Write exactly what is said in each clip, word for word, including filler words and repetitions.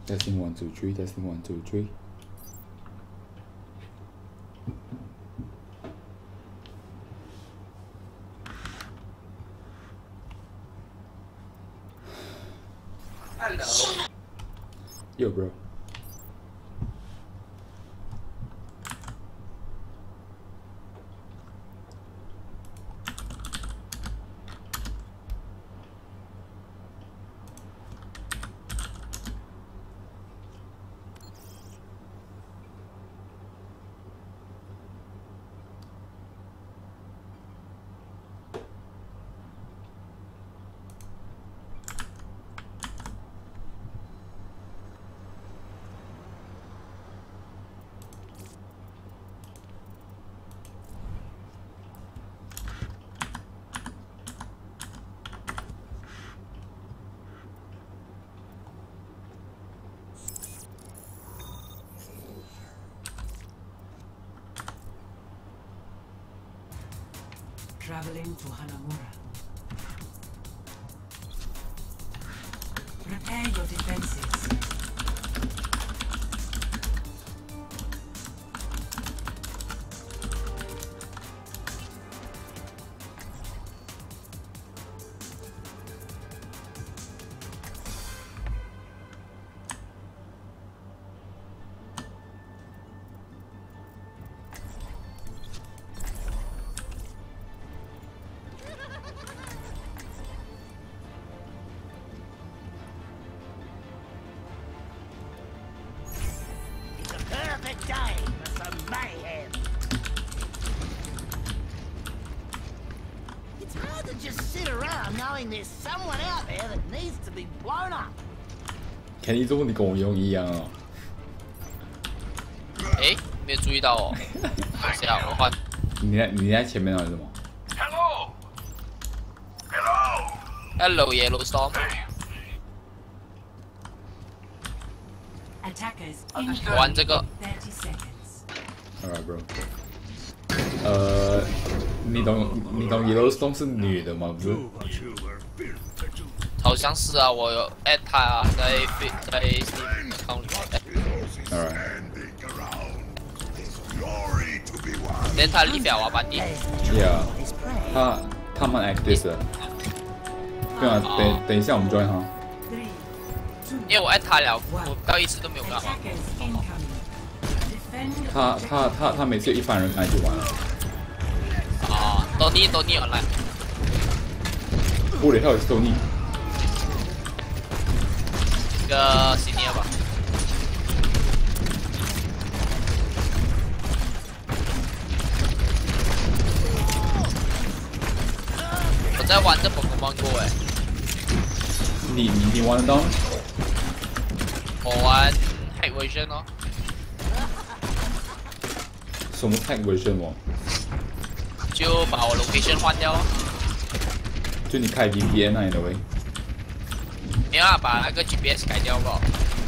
Testing one two three. Testing one two three. Hello. Yo, bro. Traveling to Hanamura. Prepare your defenses. There's someone out there that needs to be blown up. 肯尼多，你跟我用一样哦。 哎，没有注意到哦。谁啊？我换。 你在你在前面那是什么 ？Hello. Hello. Hello, Yellow Storm. Attackers 玩这个。 thirty seconds. Alright, bro. 呃，你懂你懂 Yellowstone 是女的吗？不是？ 好像是啊，我有 add 他啊，在在 Steam account 里面。 Alright. 连他 leave 了啊，班底。 Yeah. 他他蛮 active 的。对啊，等等一下我们 join 他。 因为我 add 他了，我到一次都没有干嘛。 他他他他每次有一般人来就完了。 啊，多尼多尼 online。 Who the hell is Tony？ 一个 senior 吧。我在玩这 Pokemon Go 哎。 你你你玩得到？ 我玩 Hack Version 哦。 什么 Hack Version 哦？ 就把我 location 换掉哦。 就你开 V P N 那的喂。 没有啊，把那个 G P S 改掉吧。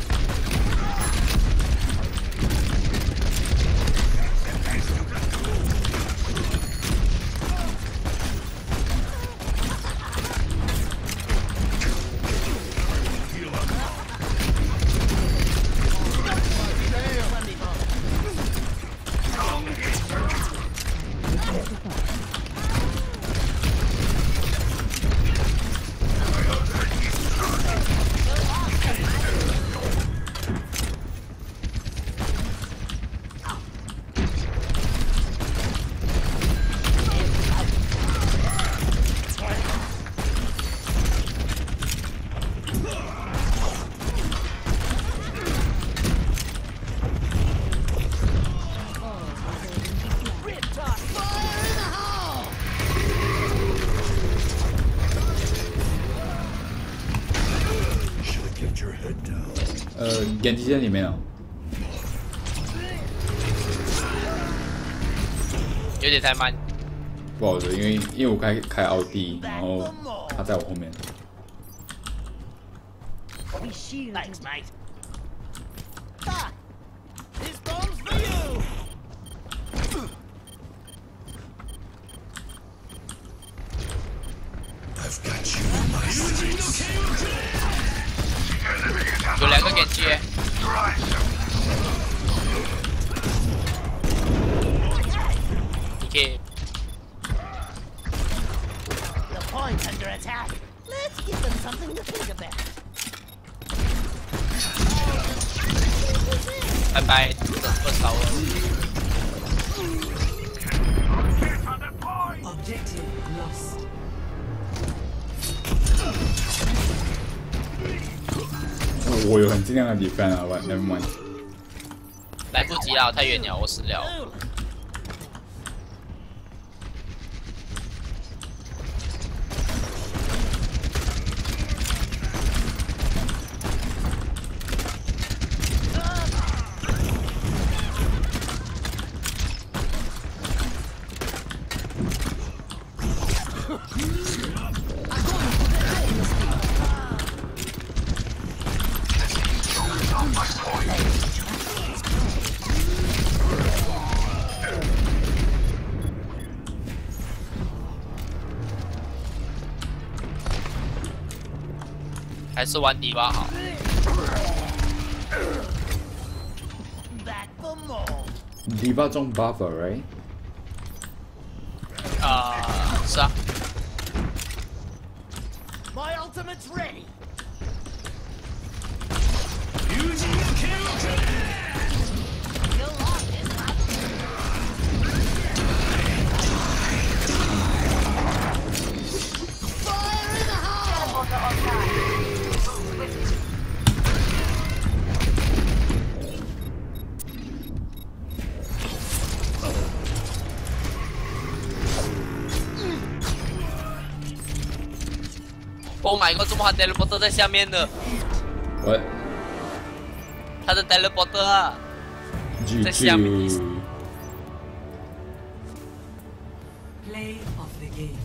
呃，眼机线里面啊， 有点太慢。 不好的，因为因为我开开奥迪，然后他在我后面。 Thanks, mate. Ah, this bomb's for you. I've got you in my sights. 有两个 Genji 耶。 你可以 The point's under attack. Let's give them something to think about. 拜拜，不少了。 Objective lost. 我有很尽量的 defend 啊，but never mind。 来不及了，我太远了，我死了。 还是玩迪吧好。 Back for more. Diva 中 buff right？ 啊、是啊。 My ultimate's ready. You'll lost this one. Fire in the hole! Oh my god， 怎么还 teleporter 在下面呢？ What？ 他的 teleporter 啊， G 在下面。 Play of the game.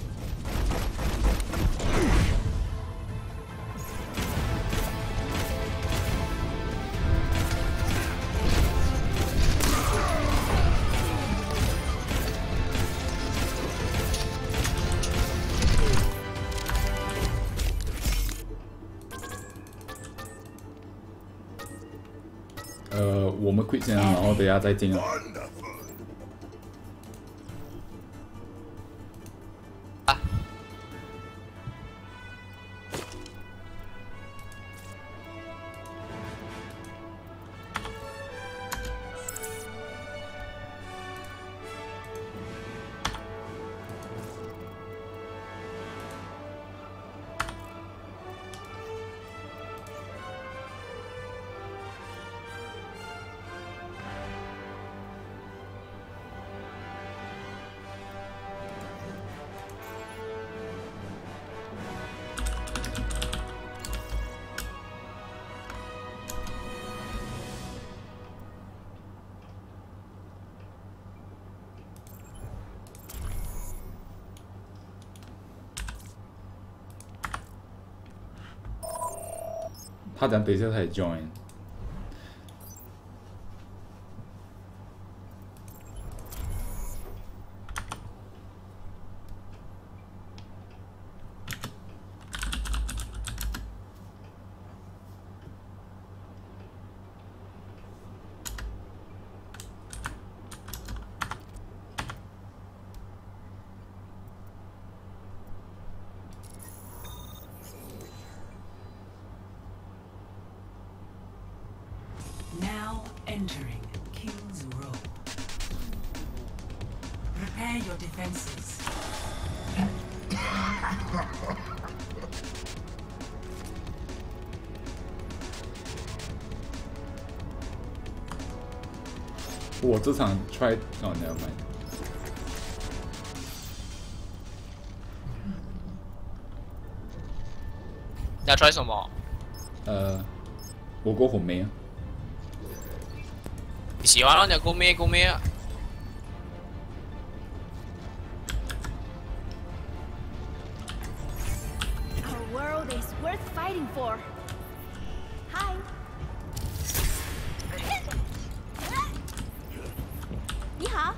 呃，我们 quit 先啊，然后等一下再进啊。 啊， 他等等一下才 join。 Now entering King's Row. Prepare your defenses. 我这场 try 哦 never mind。 你要 try 什么？ 呃，我过火梅啊。 你喜欢让你攻咩攻咩啊？ Our world is worth fighting for. Hi. 你好。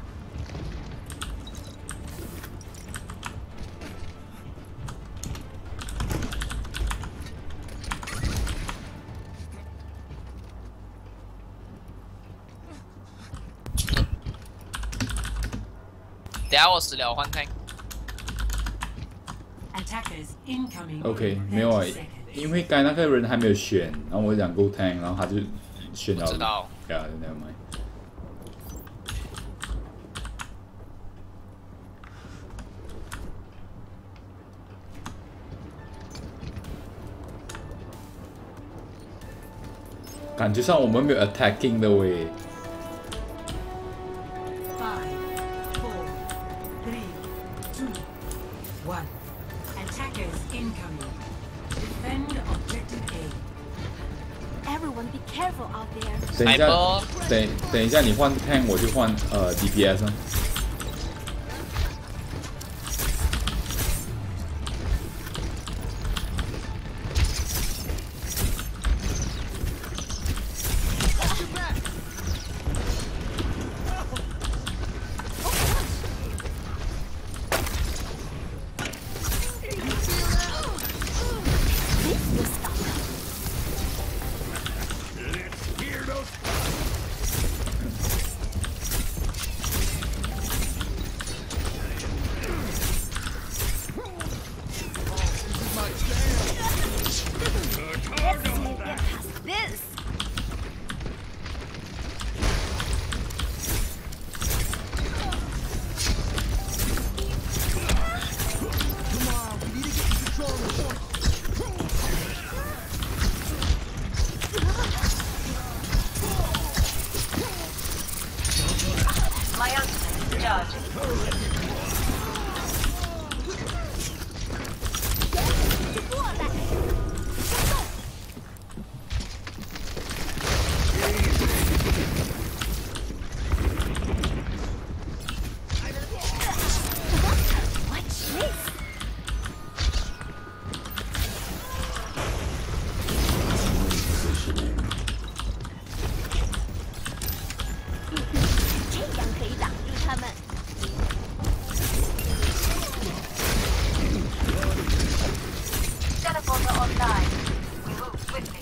等下我死了，我换 tank。 Attackers incoming. OK， in 没有啊 thirty，seconds. 因为刚才那个人还没有选，然后我讲 Go Tank， 然后他就选到。 知道。 Yeah, never mind. 感觉上我们没有 attacking 的喂。 Five, four, three, two, one. Attackers incoming. Defend objective A. Everyone be careful out there. 等一下 Sniper， 等等一下你换 Tank， 我就换呃 D P S 啊。 This. 这样可以挡住他们。 Teleporter online. We move swiftly.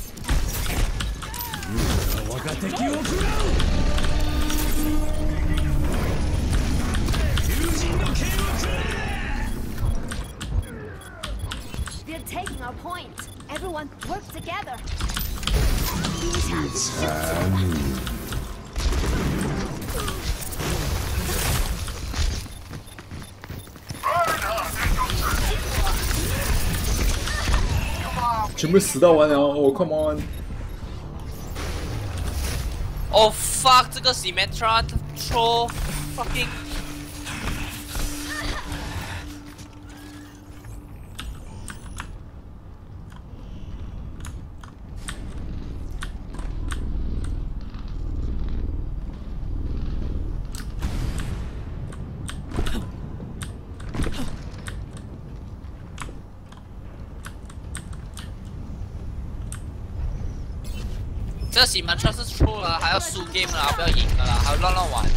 They're taking our point. Everyone work together. 全部死到完了哦 ，Come on！ Oh fuck， 这个 Symmetra troll fucking。 这洗门车是错了，还要输 game 了，不要赢了啦，还要乱乱玩。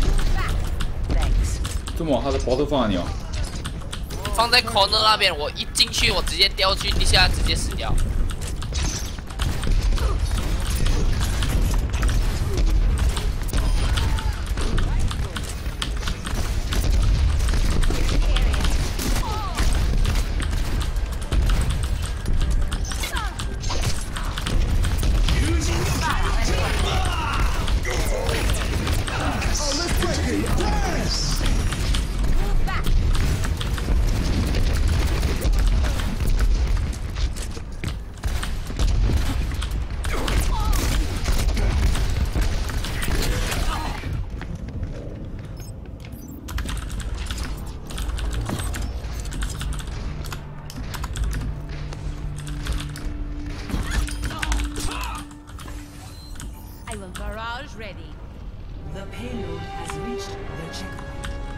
这么他的 bottle 放哪里哦？ 放在 corner 那边，我一进去，我直接掉去地下，直接死掉。 I will barrage ready. The payload has reached the checkpoint.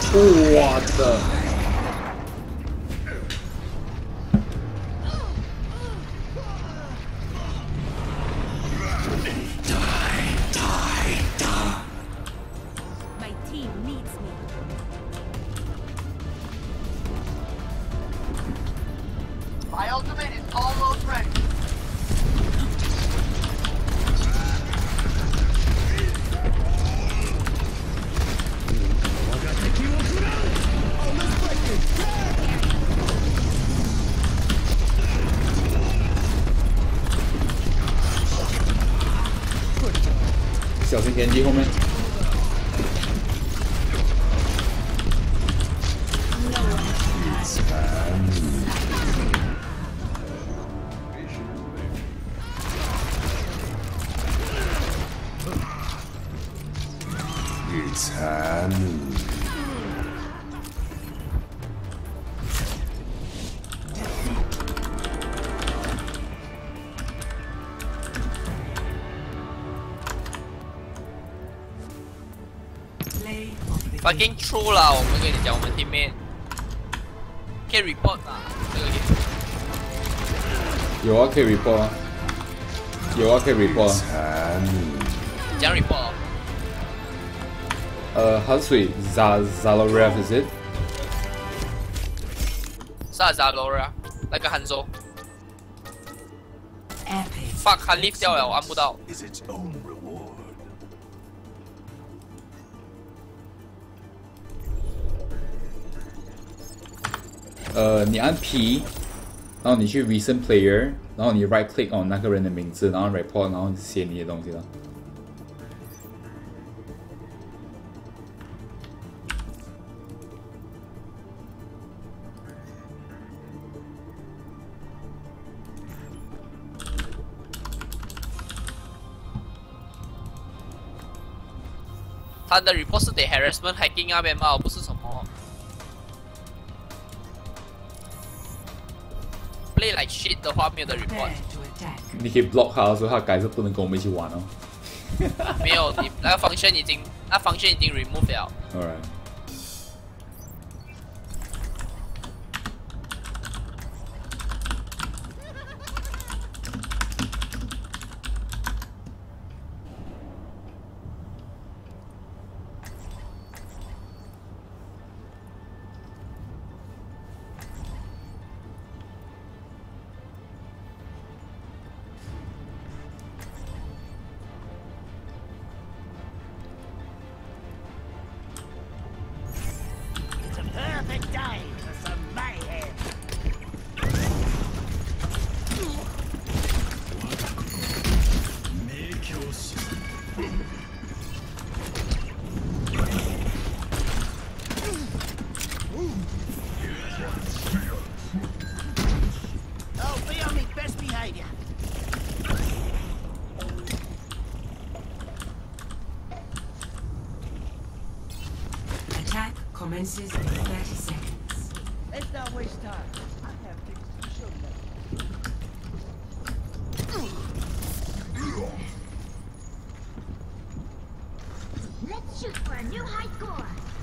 我的。 My team needs me. My ultimate is almost ready. "小心田鸡后面。 Play of the fucking true 啦，我们跟你讲，我们 teammate 可以 report 啊，这个 game 有啊，可以 report 啊，有啊，可以 report 啊。 讲 report 哦。 呃，how to say Za Zalorev is it？ 啥 Zalora？ 那个 Hanzo。 epic. fuck， 他 lift 掉了，我按不到。 Is its own reward. 呃，你按 P， 然后你去 recent player， 然后你 right click on 那个人的名字，然后 report， 然后写你的东西了。 他的 report 是得 harassment hacking 那边吧，不是什么 play like shit 的话没有的 report。 Prepare to attack. 你可以 block 他的时候，他改是不能跟我们一起玩哦。 没有，你那个 function 已经，那 function 已经 remove 了。 Alright。 It's a perfect day for some mayhem. Oh, be on my best behavior. Attack commences in thirty seconds. Let's not waste time. I have things to show you. Let's shoot for a new high score.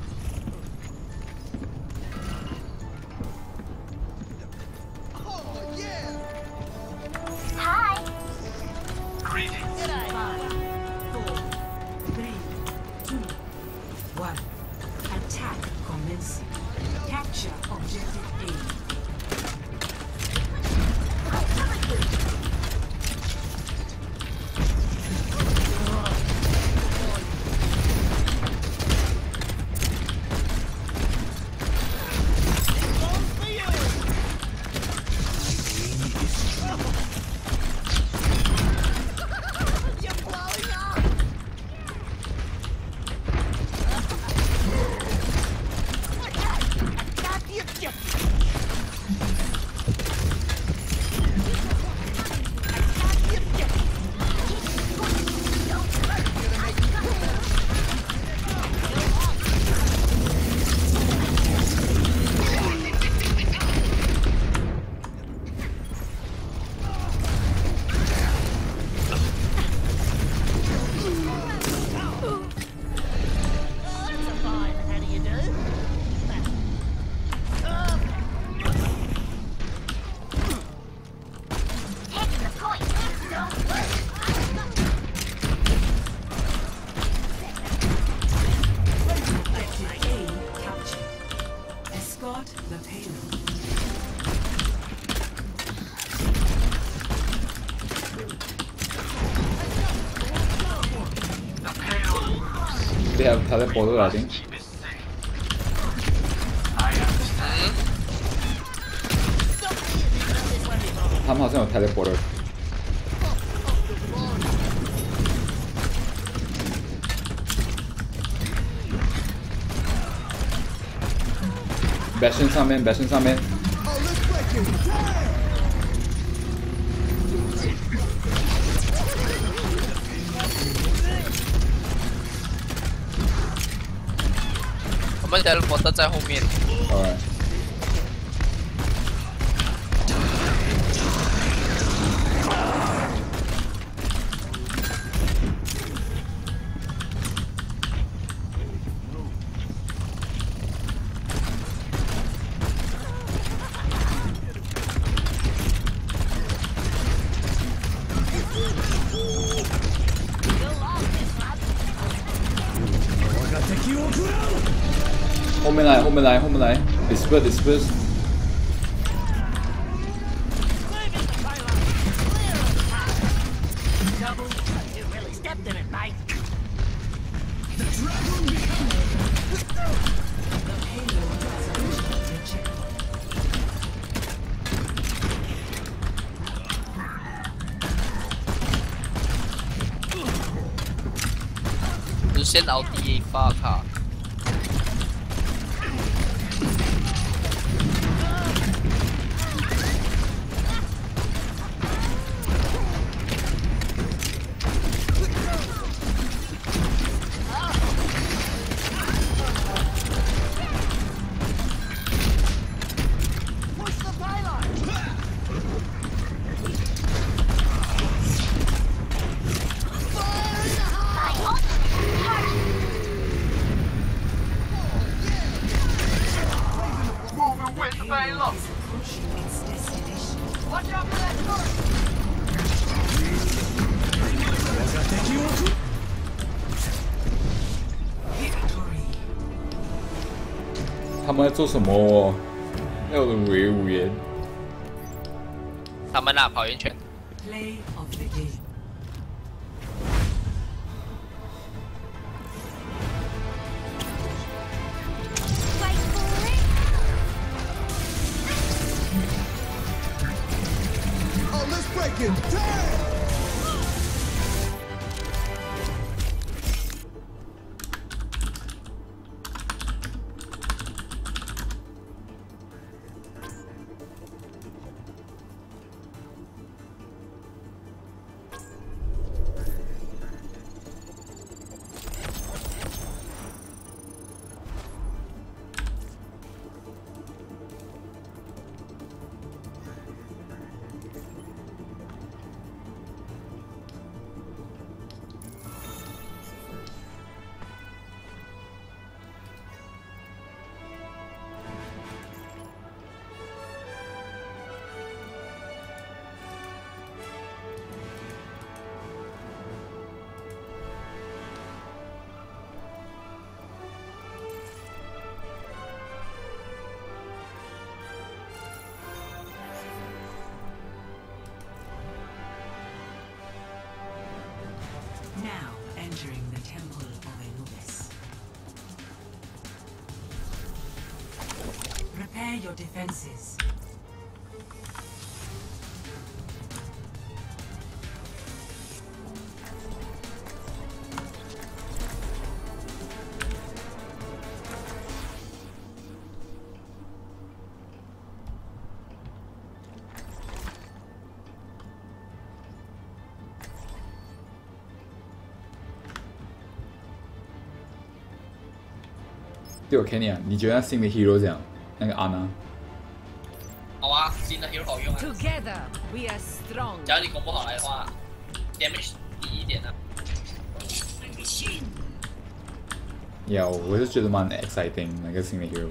Hi. Greetings. Five, four, three, two, one. Attack commencing. Capture objective A. have teleporter, I think. Keep it safe. I understand. 他们好像有 teleporter。Bastion 上面 ，Bastion 上面。 我们 teleporter 在后面。 Alright。后面来，后面来，后面来 ，disperse disperse。 You really stepped in it, mate. The payload has reached the checkpoint. 就先熬 D A 发卡。 Watch out for that turret! 他们在做什么？要的维吾言。 他们啊，跑圆圈。 Play of the game. Fight for it. Oh, let's break it. Damn! Now entering the Temple of Anubis. Prepare your defenses. "对我 Kenny 啊，你觉得那新的 hero 怎样？那个安娜？ 好啊，新的 hero 好用啊。 Together we are strong. 假如你攻不好来的话 ，damage 低一点啊。 呀，我是觉得蛮 exciting 那个新的 hero。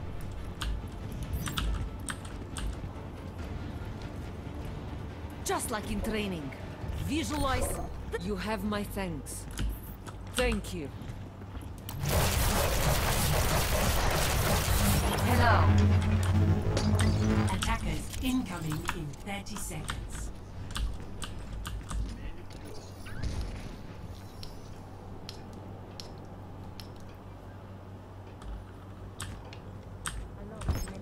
Just like in training. Visualize. You have my thanks. Thank you. Hello. Attackers incoming in thirty seconds.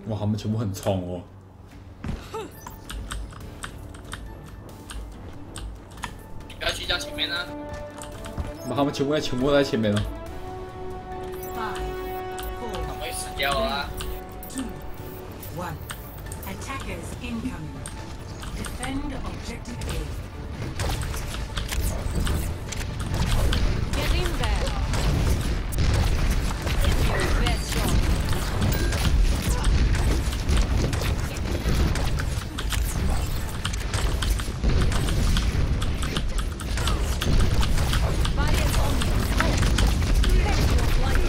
哇，他们全部很冲哦！ 不要去到前面啊！ 哇，他们全部在全部在前面哦。 他们会死掉了啊！ Two, one. Attackers incoming. Defend objective A. Get in there. Your best shot. Barriers on you. Go. Catch your flight.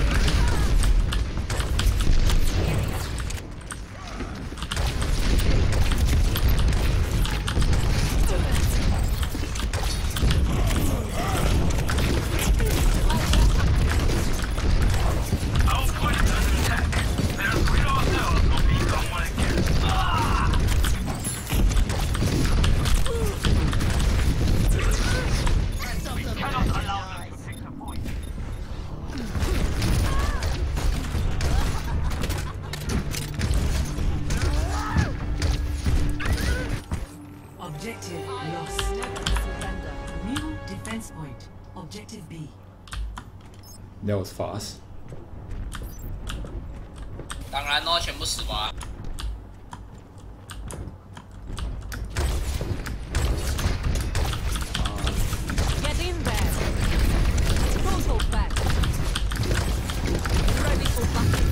Objective lost. New defense point. Objective B. That was fast. 当然咯，全部死亡。 Get in there. Don't hold back. Ready for battle.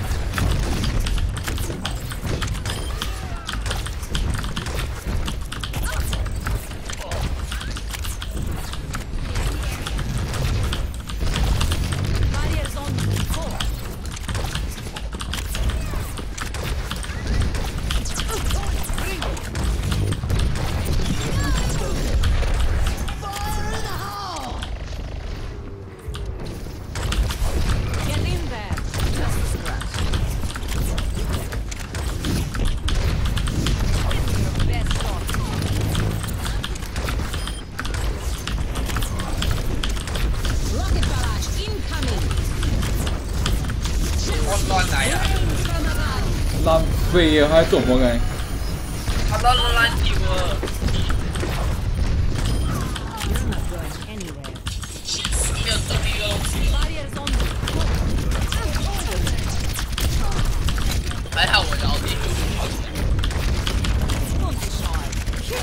Barriers on you. Go. Bring it. Get in there. Just a scratch. Your best shot. Rocket barrage incoming. 我乱来呀！ From above. 浪费啊！还做什么该？ 他乱乱乱丢啊！ You're not going anywhere. 没有动力了。 Barriers on you. Go. 还好我的奥迪就跑起来。 Don't be shy.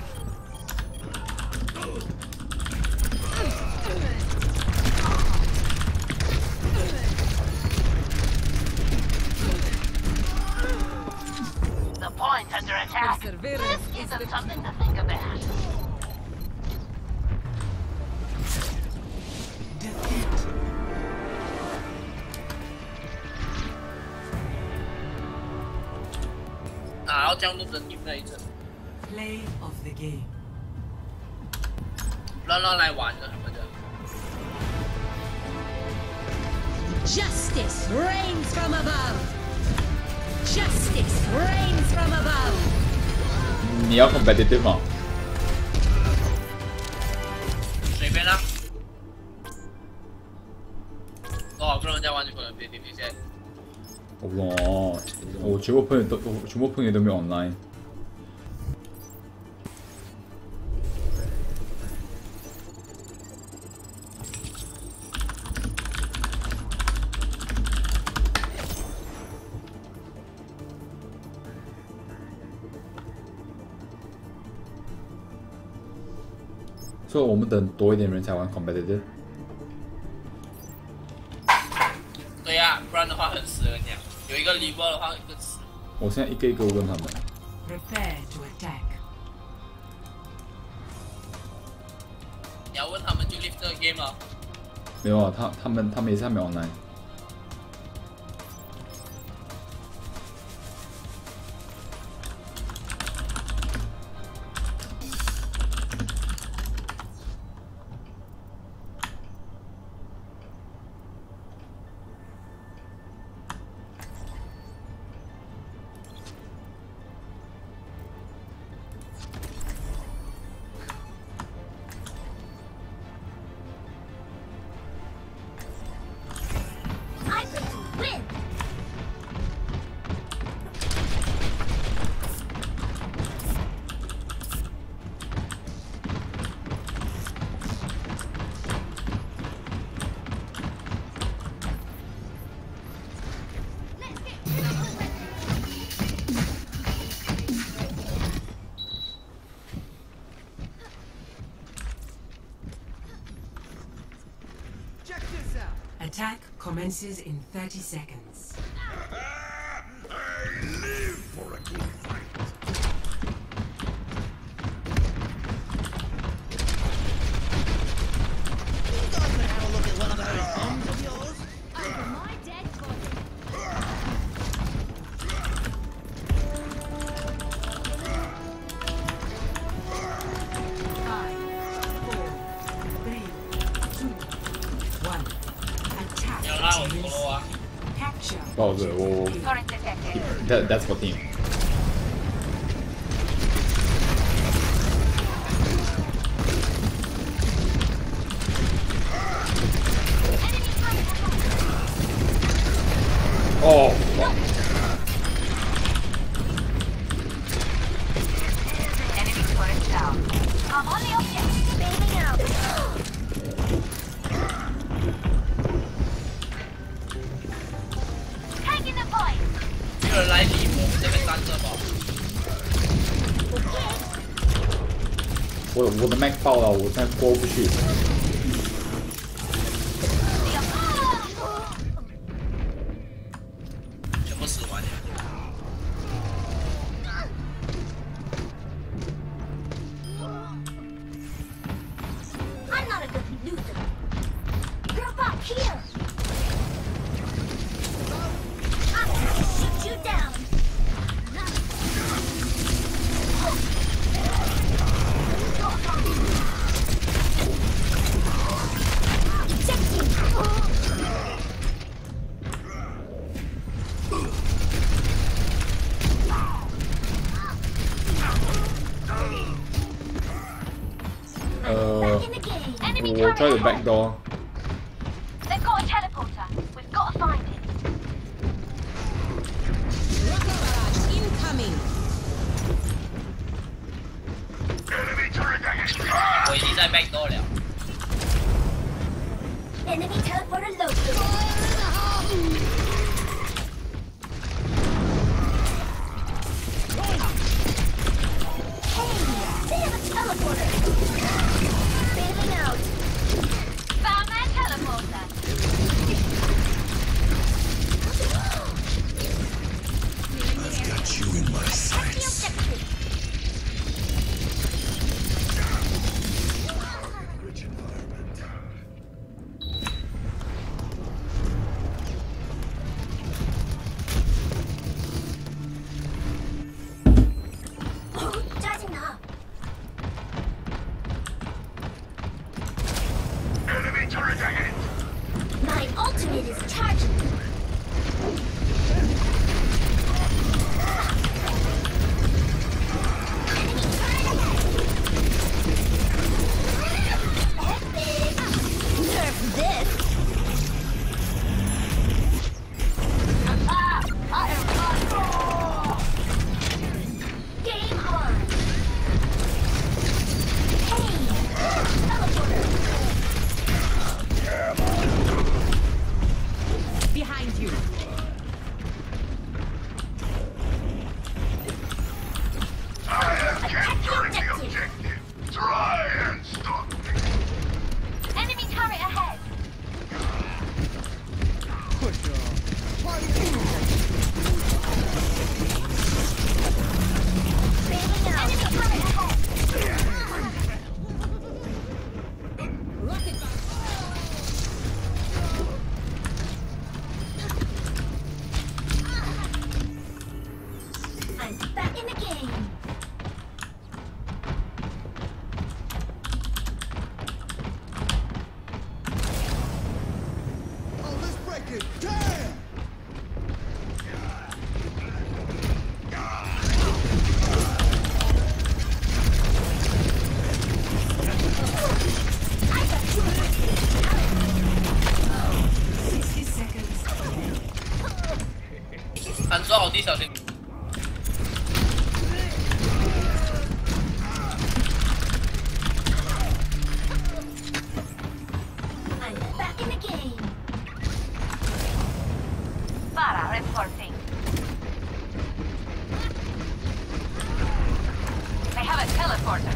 The point under attack. Perseverance Give is them the something to think about. Defeat. 哪要这样弄的你们那一层？ Play of the game. 乱乱来玩的什么的。 Justice reigns from above. Justice reigns from above. 你要 competitive 吗？ 随便啦。多少个人在玩这个 P P T 现在？ 我不懂哦，我全部朋友都，我全部朋友都没有 online。所以我们等多一点人才玩 competitive。 对呀、不然的话很死人家。有一个 level 的话，一个死。 我现在一个一个问他们。 Prepare to attack. 你要问他们就 leave 这个 game 了。 没有啊，他他们他们也是还没 online。 commences in thirty seconds. I live for a good fight. You guys wanna have a look at one of those bombs of yours? Over my dead body. Five, four, three, two, one. Attack. 你要拉我陀螺啊！ Capture. 抱着我我 that that's for team. Oh fuck. Enemy turret down. I'm on the object. Bailing out. Taking the point. 这个人来离我们这边三色宝。 我我的麦爆了，我现在过不去。 全部死完了。 I'm not a good loser. Group up here. I'm gonna shoot you down. Uh, In the game. Enemy we'll try the back door. They've got a teleporter. We've got to find it. Incoming. Enemy turret against me. 我已经在 back door 了。 Enemy teleporter located. Hey, they have a teleporter. Bailing out. Found that teleporter. I've got you in my The sights. objective. Rich environment. Charging up. Enemy turret ahead. My ultimate is charging. Enemy turret ahead. Nerf this. Ah, I am on. Game on. Hey, teleporter. Behind you. I am capturing the objective. Try and stop me. Enemy turret ahead. Bailing out. Enemy turret ahead. I'm back in the game. Oh, let's break it. Damn! I got two. sixty seconds. 按抓好地小心。 I'm back in the game. Para reporting. They have a teleporter.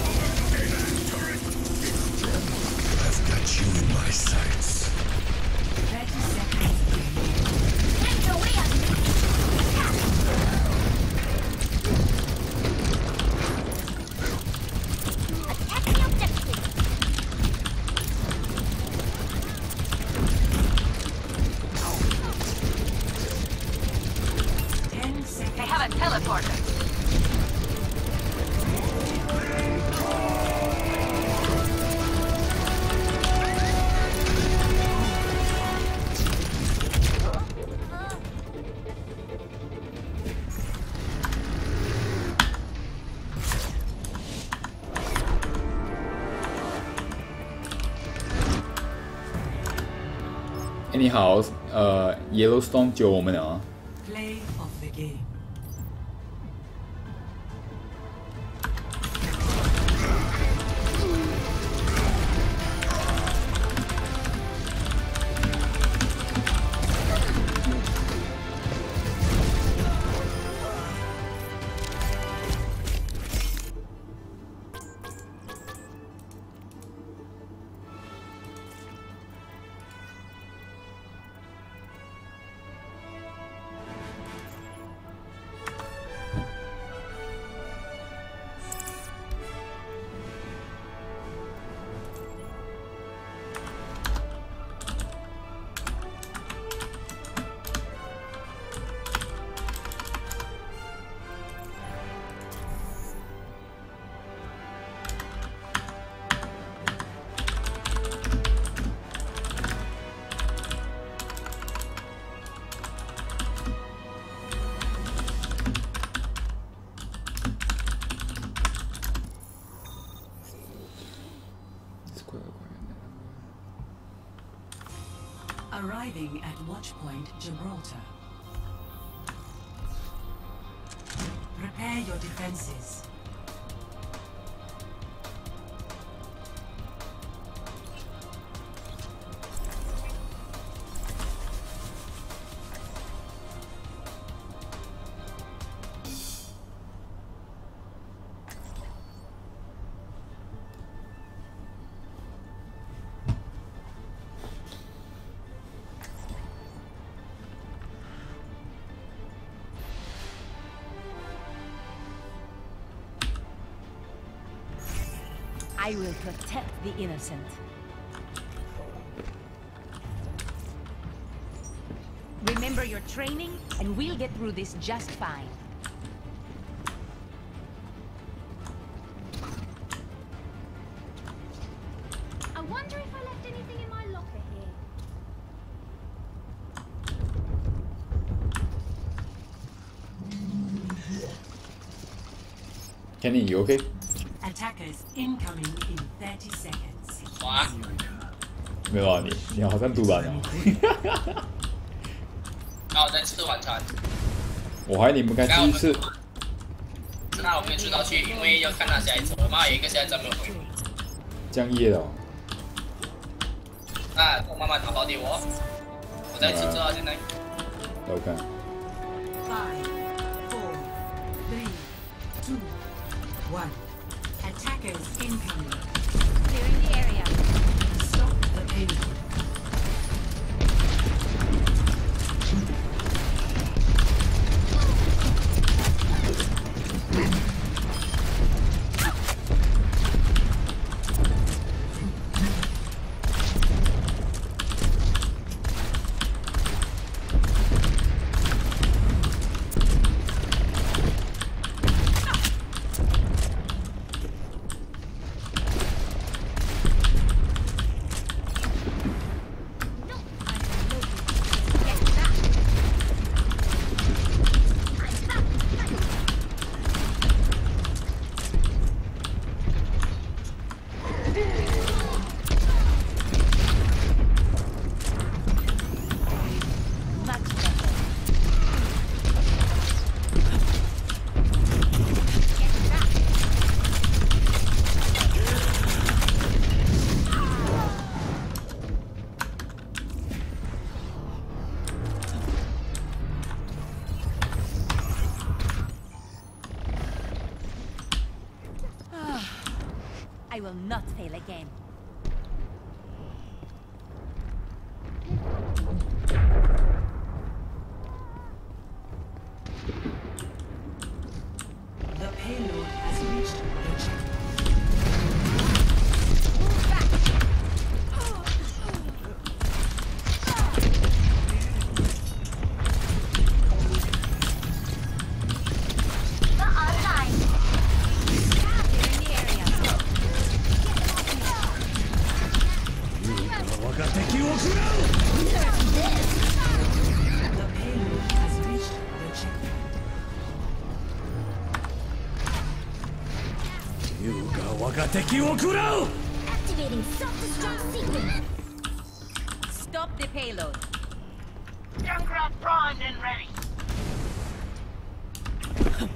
I've got you in my sights. have a teleporter. Anyhow， 呃 ，Yellowstone 救我们了啊。 Play of the game. Arriving at Watchpoint Gibraltar. Prepare your defenses. I will protect the innocent. Remember your training, and we'll get through this just fine. I wonder if I left anything in my locker here. Kenny, you okay? Attackers incoming in thirty seconds. 哇！ 没有啊，你你好像突然啊。 然后在吃晚餐。 我怀疑你们该第一次。 那我没有吃到去，因为要看他下一周。我妈有一个下一周没有回。 这样夜了、哦。 啊，我妈妈打包给我，我在吃这啊，现在。 OK。 Five, four, three, two, one. Attackers incoming. Clearing the area. Stop the payload. I will not fail again. The payload has reached the checkpoint. Activating self-destruct sequence. Stop the payload. Junkrat primed and ready.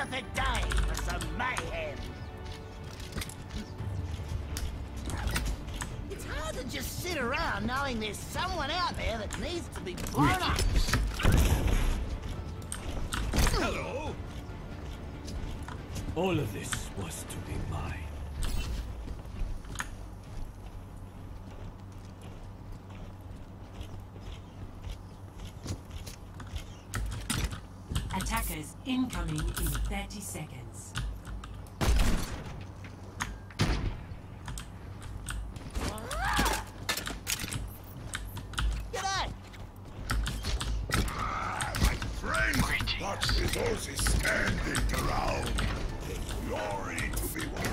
perfect day for some mayhem. It's hard to just sit around knowing there's someone out there that needs to be blown up. Hello. All of this was to be mine. Attackers incoming in thirty seconds. G'day! My friend, but with those standing around, it's glory to be won.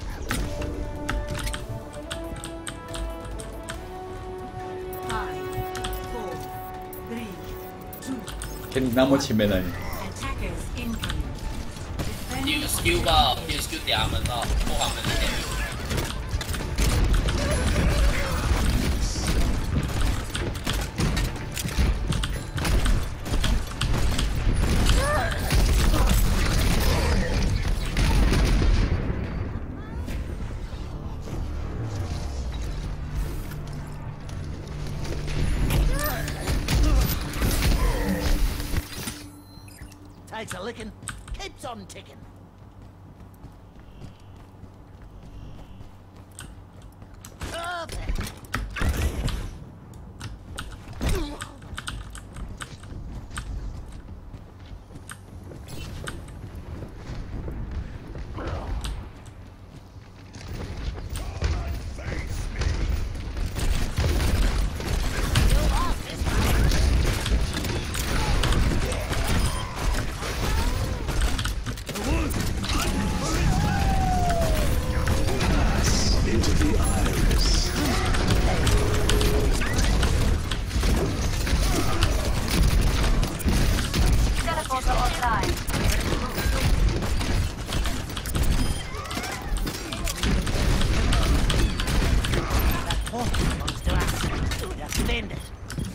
Five, four, three, two. 跟你那么前面的你。 Attackers incoming. 你 skill 吧，你 skill 嗲门咯，不行門呢啲。 Takes a licking, keeps on ticking. Perfect. Teleporter online. That portal belongs to us. Defend it.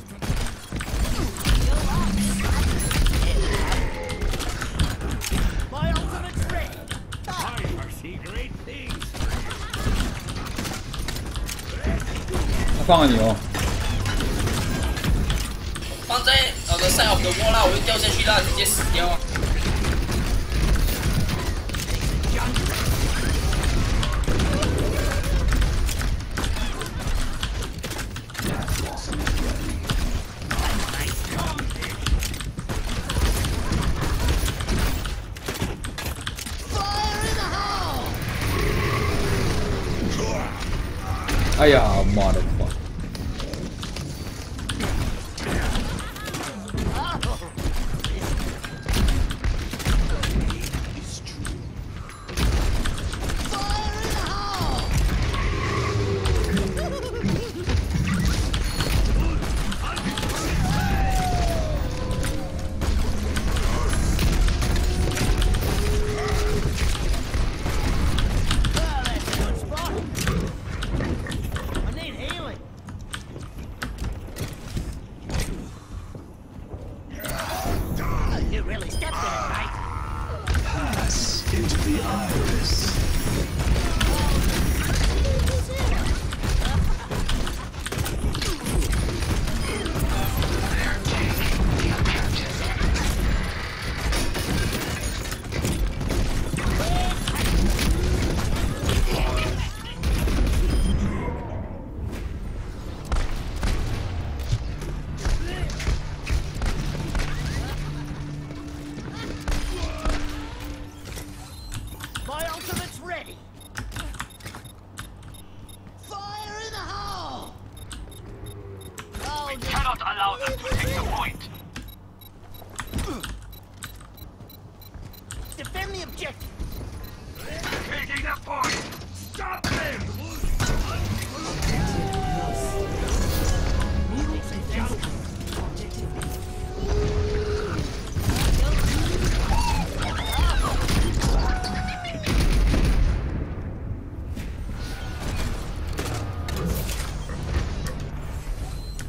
My ultimate's ready. I foresee great things. 他放了你哦。 放在我的 side of the wall 啦，我就掉下去啦，直接死掉啊！ 哎呀，妈的妈！ My ultimate's ready. Fire in the hole. Oh, We cannot allow them to take the point. defend the objective. Taking the point. Stop them.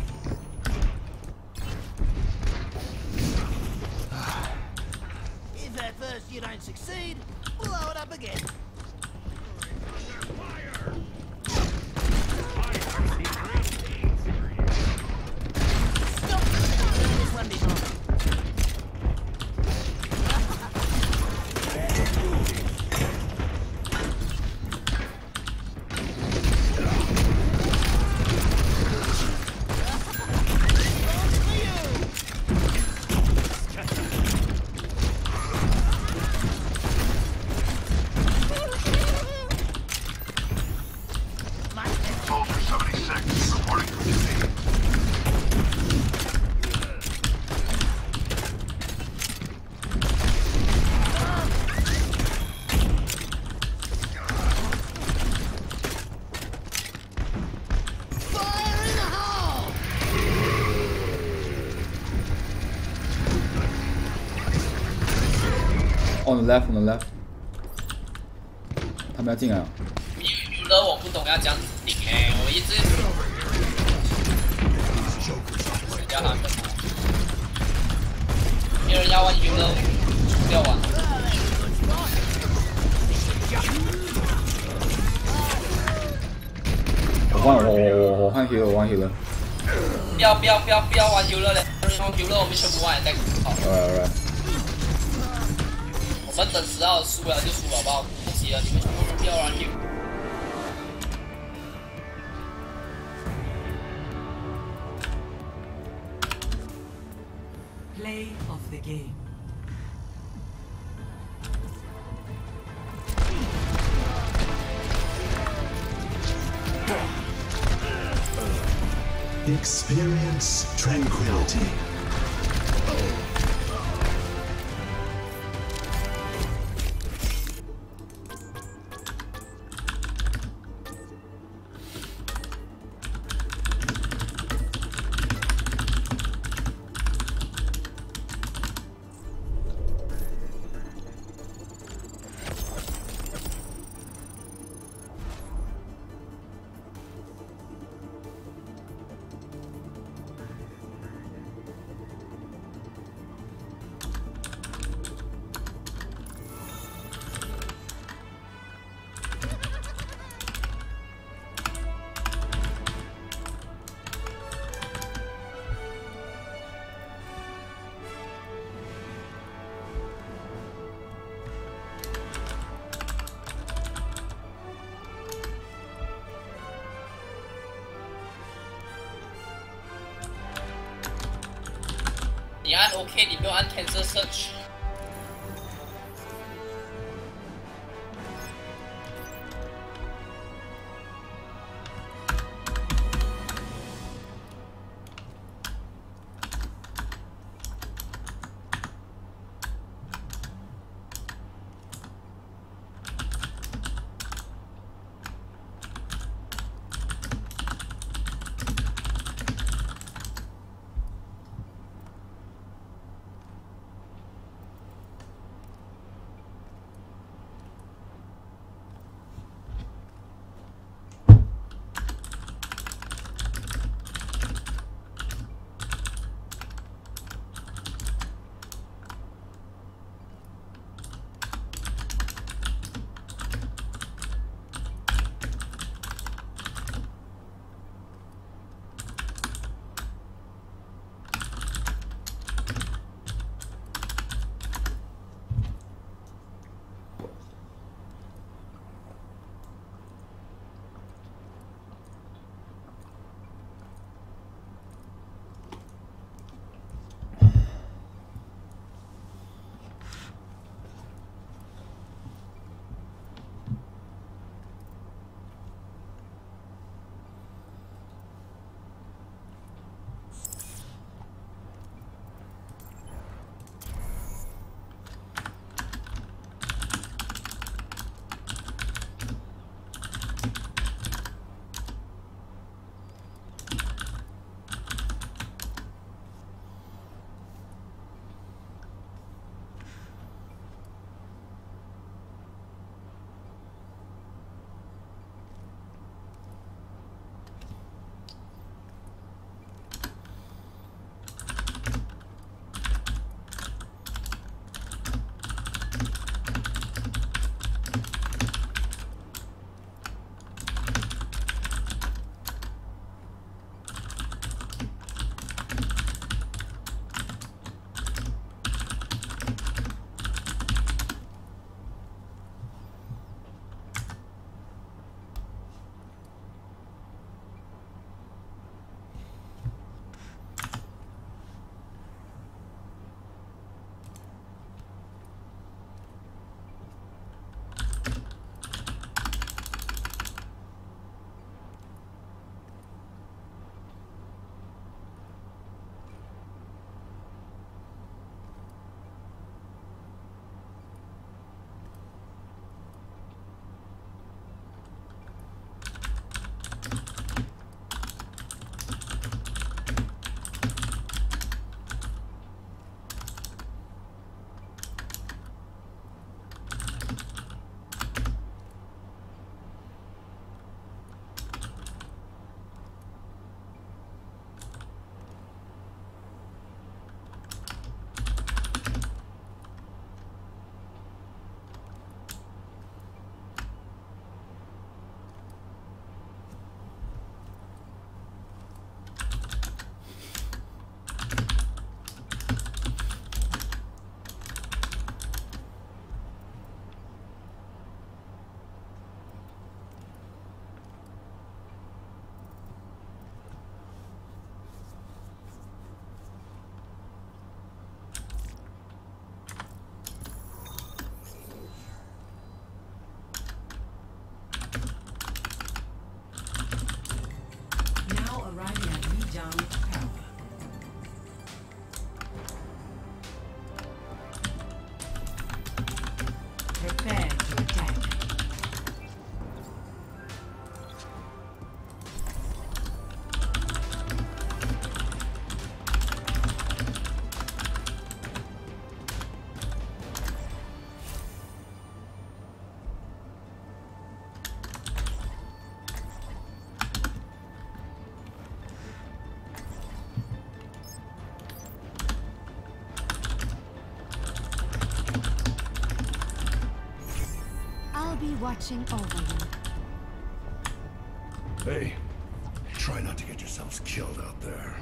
If If at first you don't succeed, blow it up again. Stop! This one before. Soldier seventy-six, reporting for duty. Fire in the hole! On the left, on the left。他们要进来了。 娱乐我不懂要讲顶哎，我一直叫他们，有人要玩娱乐，不要玩。 我换我我我我换 healer， 我换 healer。 不要不要不要不要玩娱乐了，玩娱乐我们全部玩在好。 Alright alright。 我们等十号输了就输了，好不好？不急了，你们全部不要玩娱乐。 Play of the game. Experience tranquility. OK， 你按 OK， 你不用按 cancel search。 Prepare to attack. I'll be watching over you. Hey, try not to get yourselves killed out there.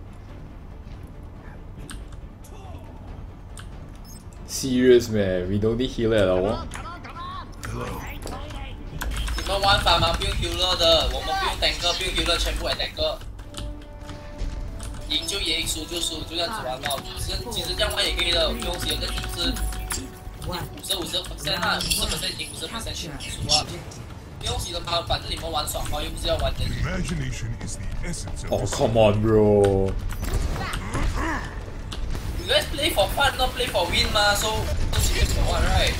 Serious man, we don't need healer at all. Hello. 你们玩法吗？不用 healer 的，我们不用 tanker， 不用 healer， 全部 attacker。赢就赢，输就输，就这样子玩嘛。其实其实这样玩也可以的，不用写，这就是五十五十 percent 啊，五十 percent 赢，五十 percent 输啊。不用写的嘛，反正你们玩爽嘛，又不是要玩真。 Imagination is the essence of Oh come on, bro. You guys play for fun, not play for win 嘛，so so serious for what, right?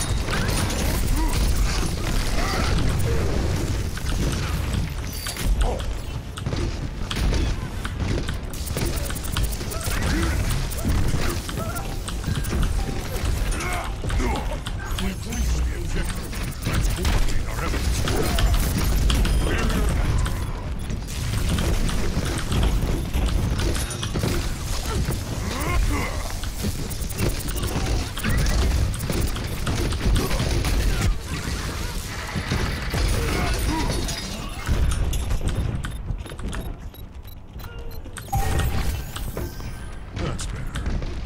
That's better.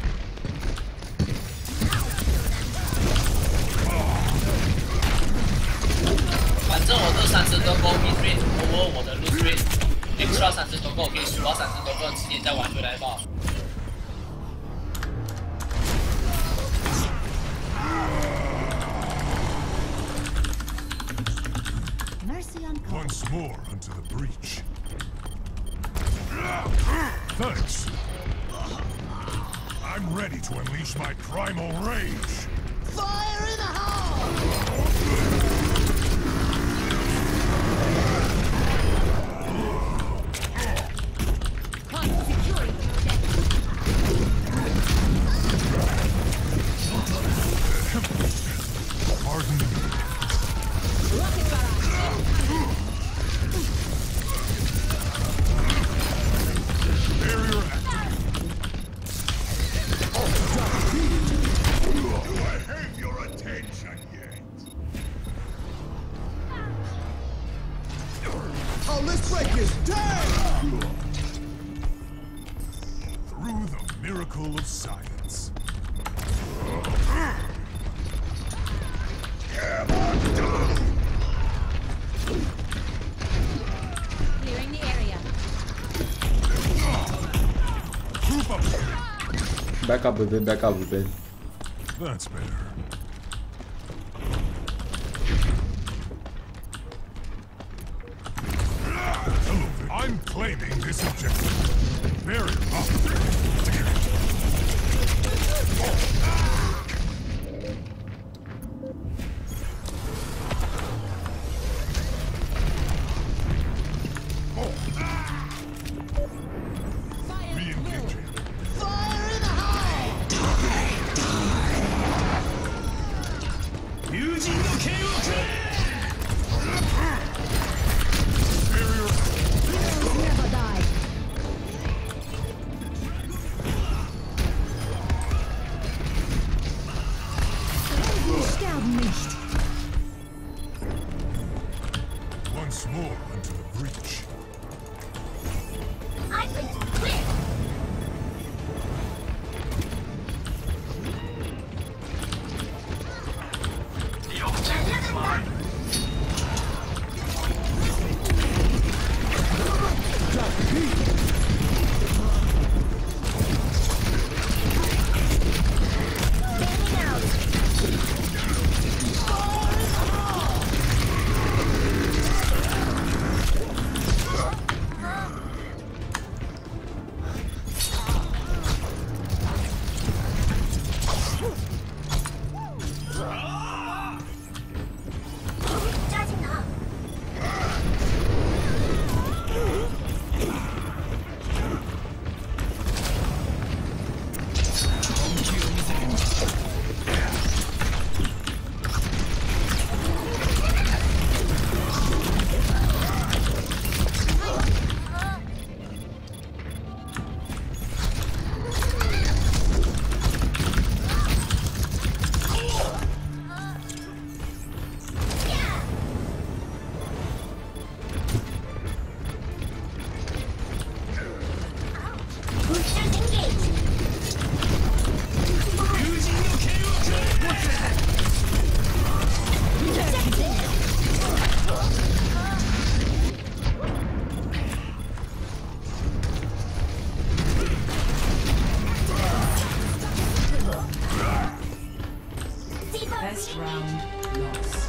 反正我这三十多个 win rate over 我的 lose rate，extra 三十多个我可以数到三十多个，迟点再玩回来吧。 Mercy on call. Once more unto the breach. Thanks. I'm ready to unleash my primal rage. Fire in the hole! Securing objective. Pardon me. Rocket barrage. Barrier active. Do I have your attention yet? Oh, let's break this down! Through the miracle of science. Clearing the area. Group up here. Back up a bit, back up a bit. That's better. Hello, I'm claiming this objective. Barrier up. Re-engaging. Fire in the hole! Barrier Heroes never die. Helden sterben nicht. once more into the breach. I think clear. The objective is mine. Standing out. Best round lost.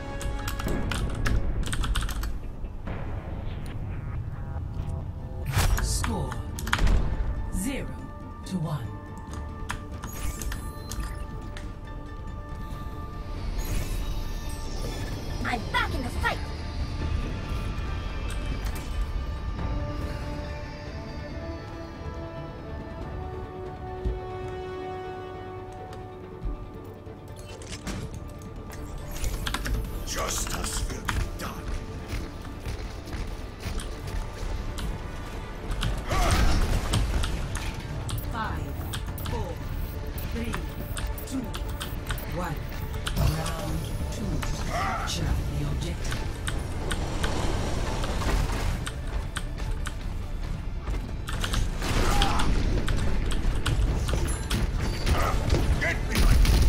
Score zero to one. I'm back in the fight. Justice will be done. Five, four, three, two, one. Round two. Capture the objective. Get behind me.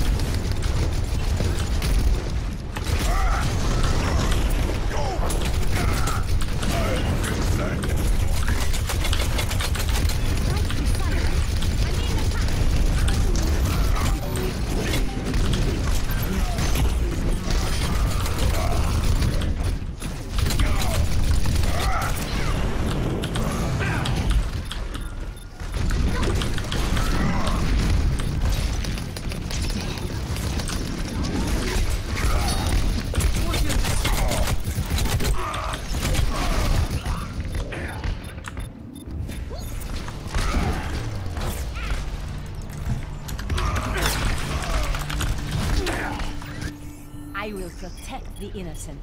I will protect the innocent.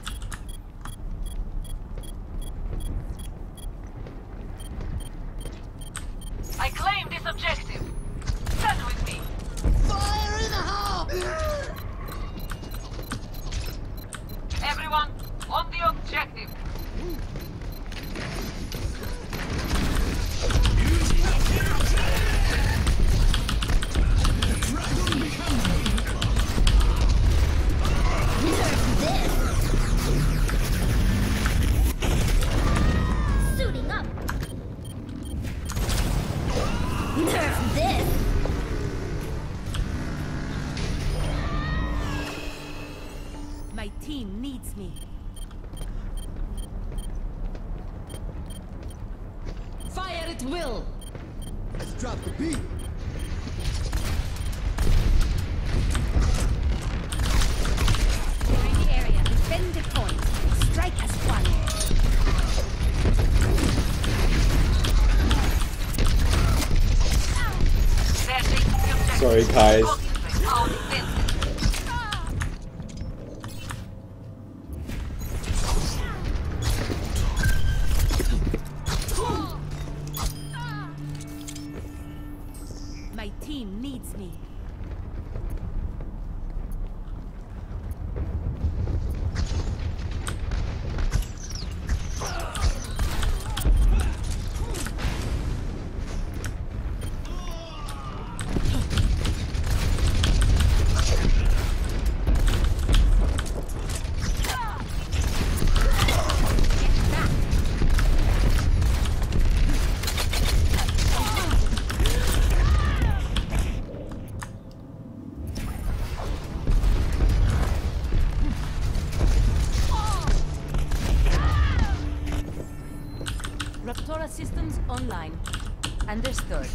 I claim this objective. Stand with me. Fire in the hole! Everyone, on the objective. Suiting up. Nerf this. My team needs me. Fire at will! Let's drop the beat. Clearing the area. Defend the point. Strike as one. They're taking the objective. Sorry, guys. Concentrate our defenses. My team needs me. Raptora systems online. Understood.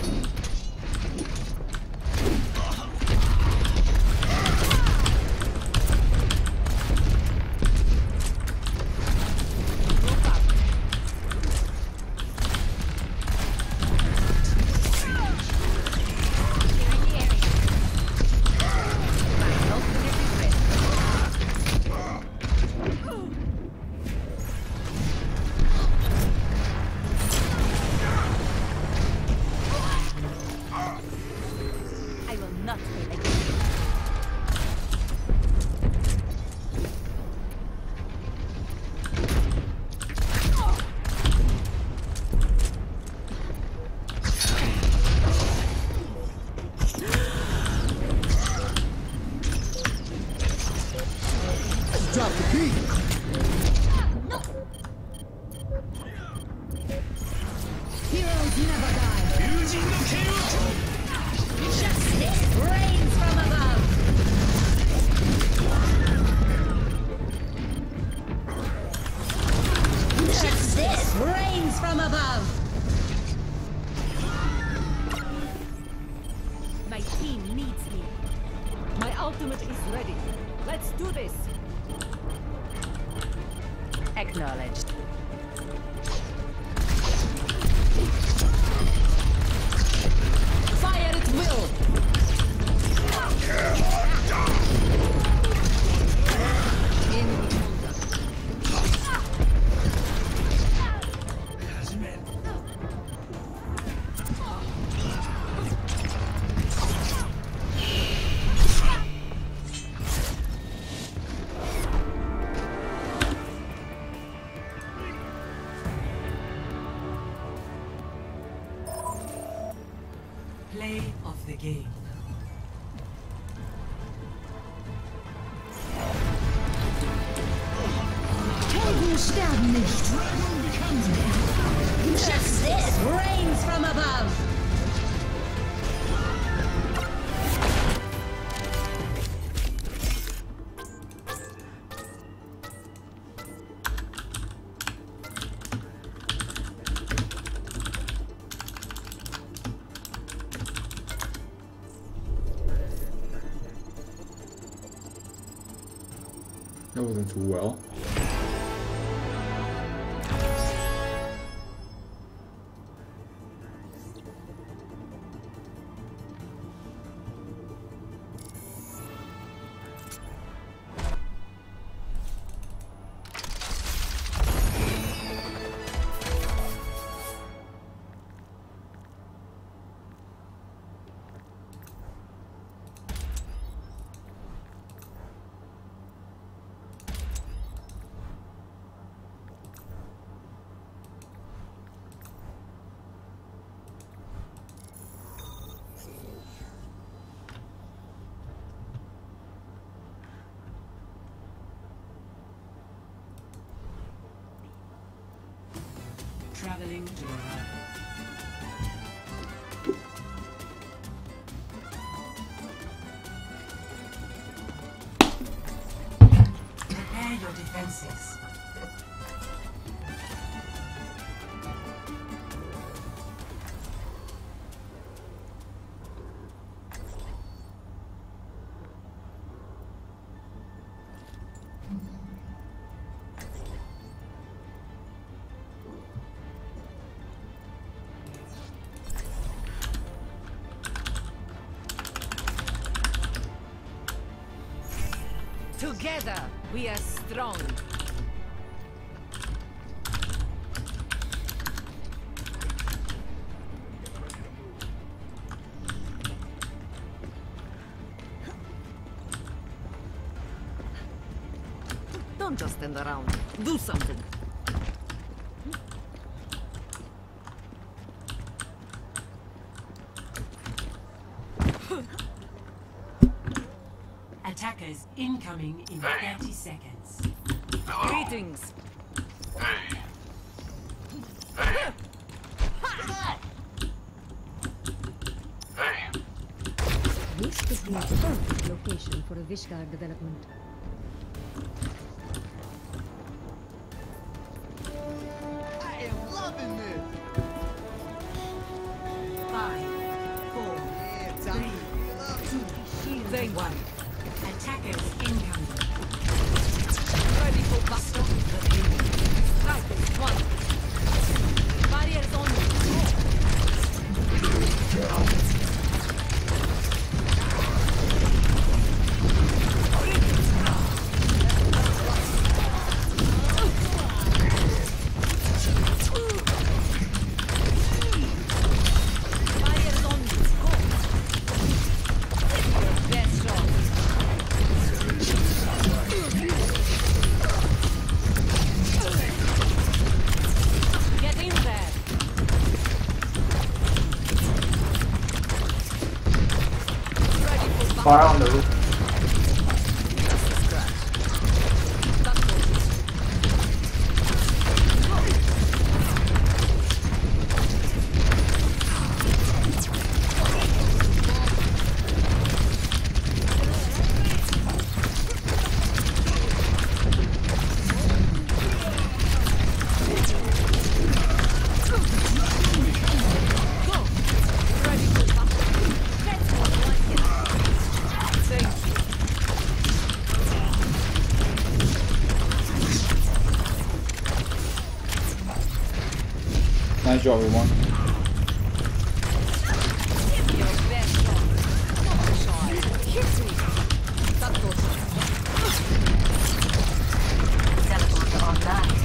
Drop the beat. Heroes never die. Justice reigns from above. ultimate is ready. Let's do this. Acknowledged. Fire at will. Play of the game. Helden sterben nicht. Justice reigns from above. That wasn't too well. Traveling to arrive. Prepare your defenses. Together, we are strong. Don't just stand around. Do something. Attackers incoming in thirty seconds. Greetings. This could be a perfect location for a Vishkar development. I am loving this. Five, four, three, two, Thank one. Attackers incoming. Ready for battle. Strike is one. Barriers on Barriers on you. Go. Best shot. Get in there. job, everyone. Teleporter online.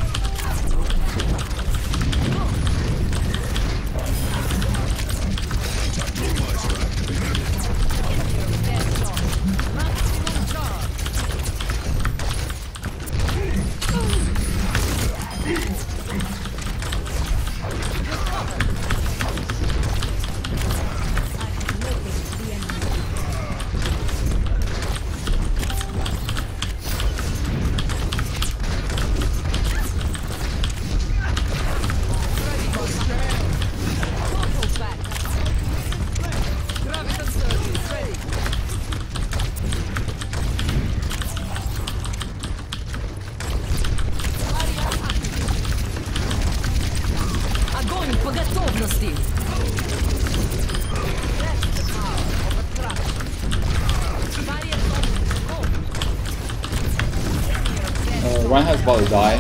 Uh, Reinhardt's about to die.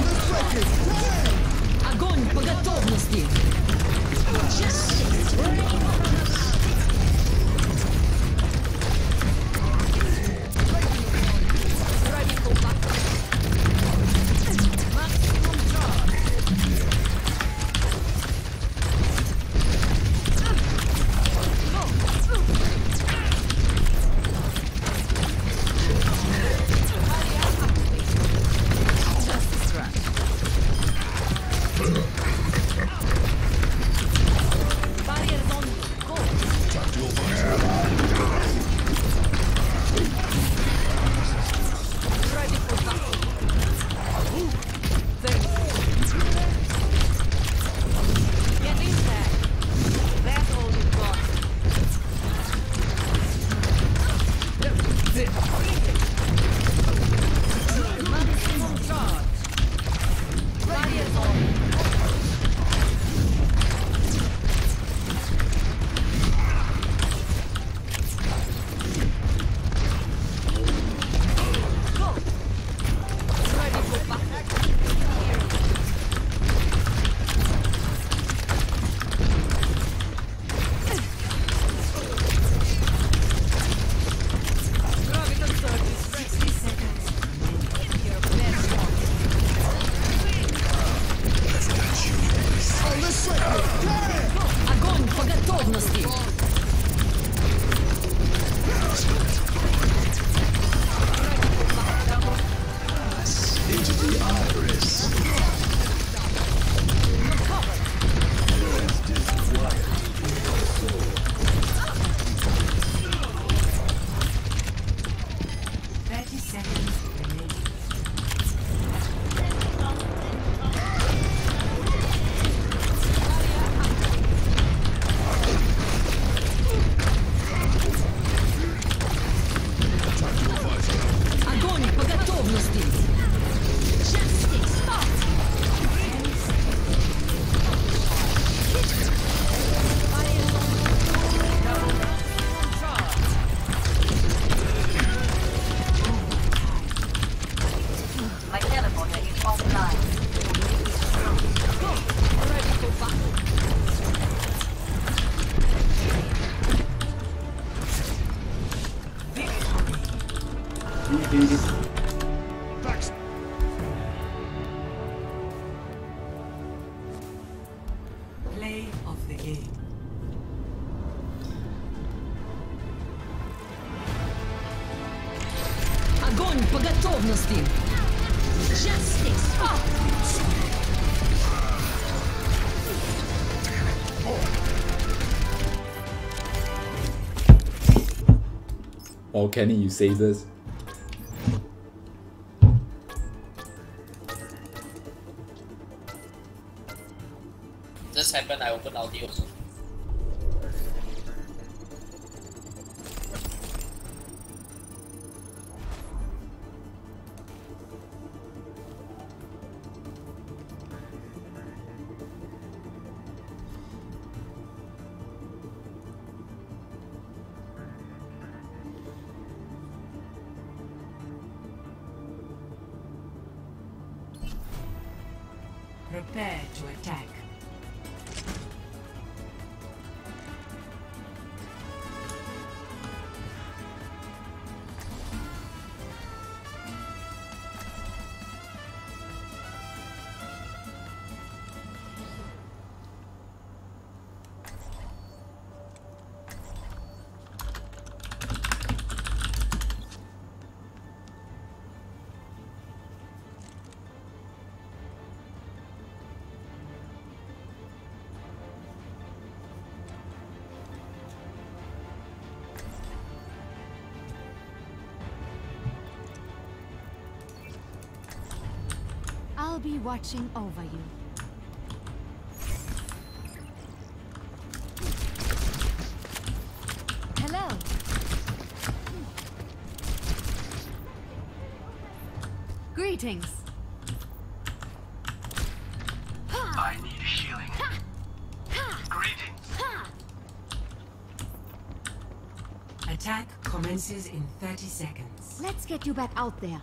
Огонь по готовности. Огонь по готовности. thirty seconds remaining. Огонь по готовности. My teleporter is offline. Play of the game. Огонь по готовности. Oh, Kenny, you say this? This happened, I open audio also. Prepare to attack. be watching over you. Hello. Greetings. I need healing. Greetings. Attack commences in thirty seconds. Let's get you back out there.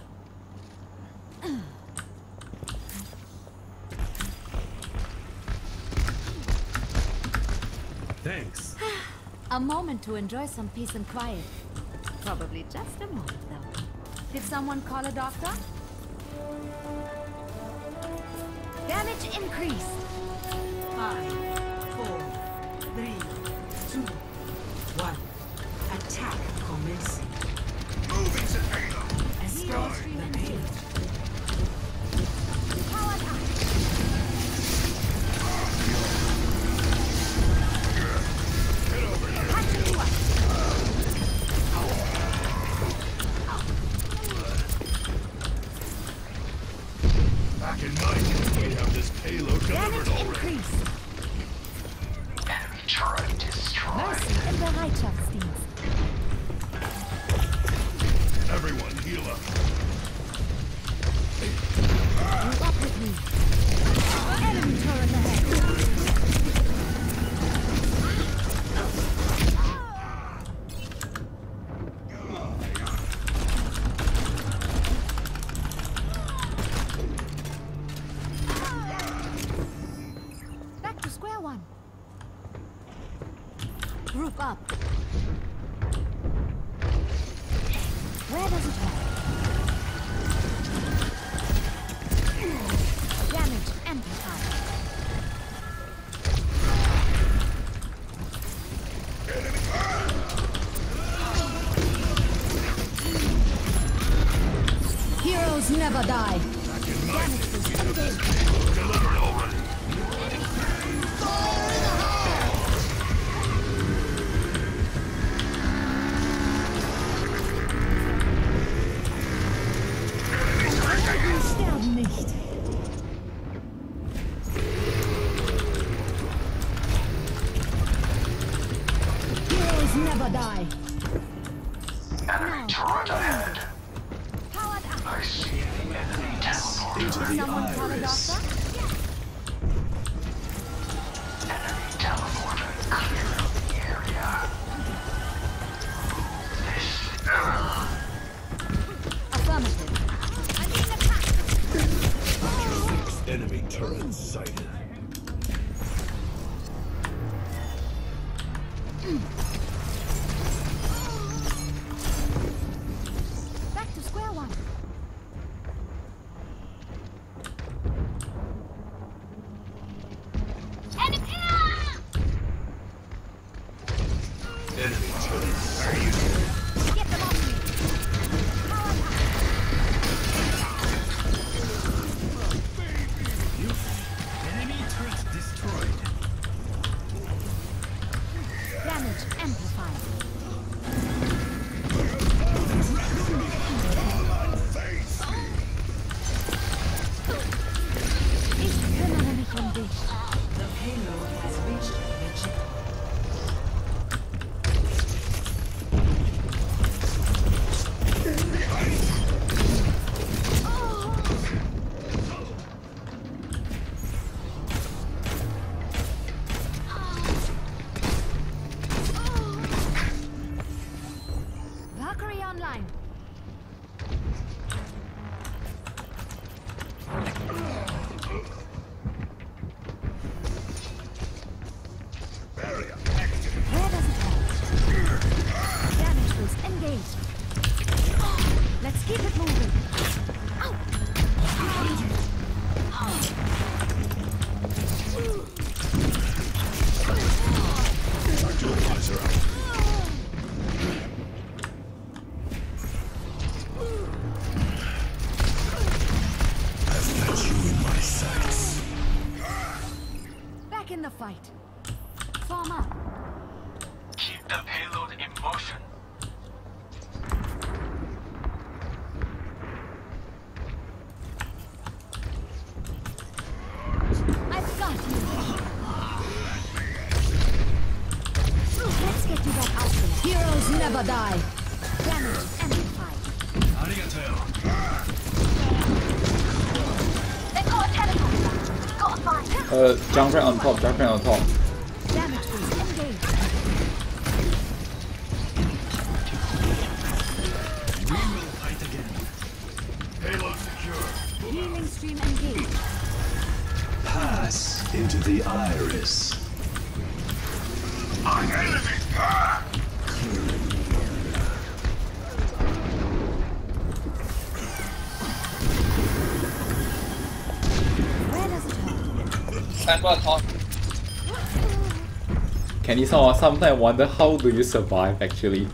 Thanks. A moment to enjoy some peace and quiet. Probably just a moment, though. Did someone call a doctor? Damage increased. Five, four, three, two, one. Attack commencing. Moving to payload. Escort the payload. Powered up. Get over here. Patching you up. Back in my day, we have this payload delivered Damage already. increased. Enemy turret destroyed. Mercy in Bereitschaftsdienst. Everyone heal up. Move up with me. Enemy turret ahead. Back to square one. Group up. Where does it hurt? Damage amplified. Heroes never die. Damage was engaged. Delivered already. Wir sterben nicht. Heroes never die. Enemy turret ahead. Powered up. I see the enemy teleport. Did someone call a doctor? Enemy teleporter. Clear the area. This error. Affirmative. I'm being attacked. Six enemy turrets sighted. Back to square one. Enemy! Enemy turrets. Are you? Get them off me. Powered up. Enemy turret destroyed. Damage amplified. Face me. Ich kümmere mich um dich. The payload has reached the checkpoint. Valkyrie online. Barrier active. Where does it hurt? Damage boost engaged. Let's keep it moving. Neutralizer out. I've got you in my sights. Back in the fight. Form up. Keep the payload in motion. never die. Damage amplified. They've got a teleporter. Gotta find it. Uh, Junkrat on top, Junkrat on top. Damage boost engaged. We will fight again. Payload secure. Healing stream engaged. Pass into the iris. Our enemy's back! Where does it hurt? 三个头， Can you saw sometimes wonder how do you survive actually?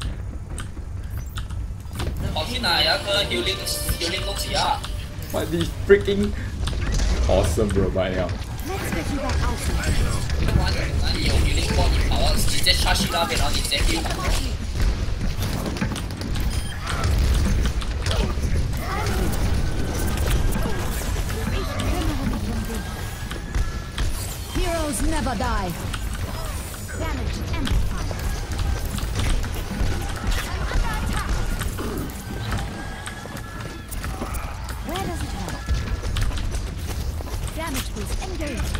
跑去哪呀？个 healing healing 东西啊！ What the freaking awesome bro right now. Let's get you back outside. 玩哪里有 healing 帮你跑啊？直接插去那边，然后你直接 heal。 Heroes never die. Damage amplified. Where does it hurt? Damage boost engaged.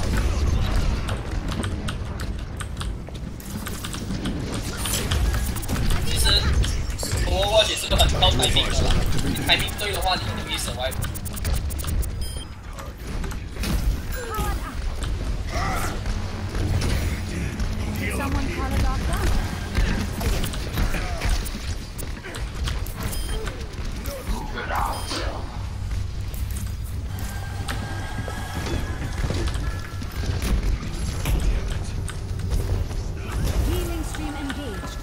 其实 Overwatch 是个很靠 timing 的啦，你 timing 对的话，你很容易 survive。 Someone call a doctor? Healing stream engaged.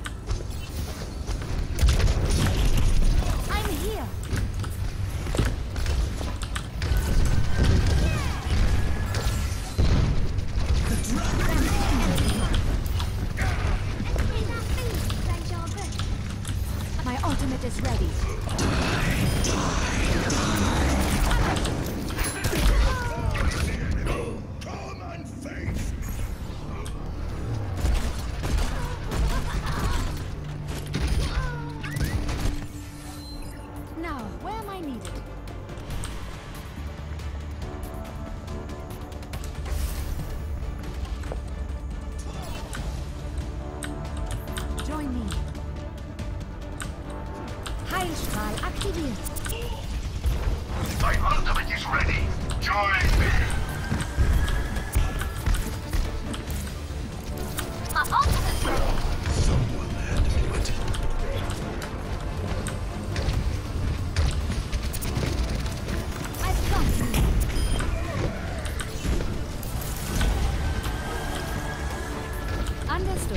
I'm here. My ultimate is ready. Come and face! Now, where am I needed? Join me. Heilstrahl aktiviert. My ultimate is ready! Join me! My ultimate's ready. Someone had to do it. I've got you. Understood.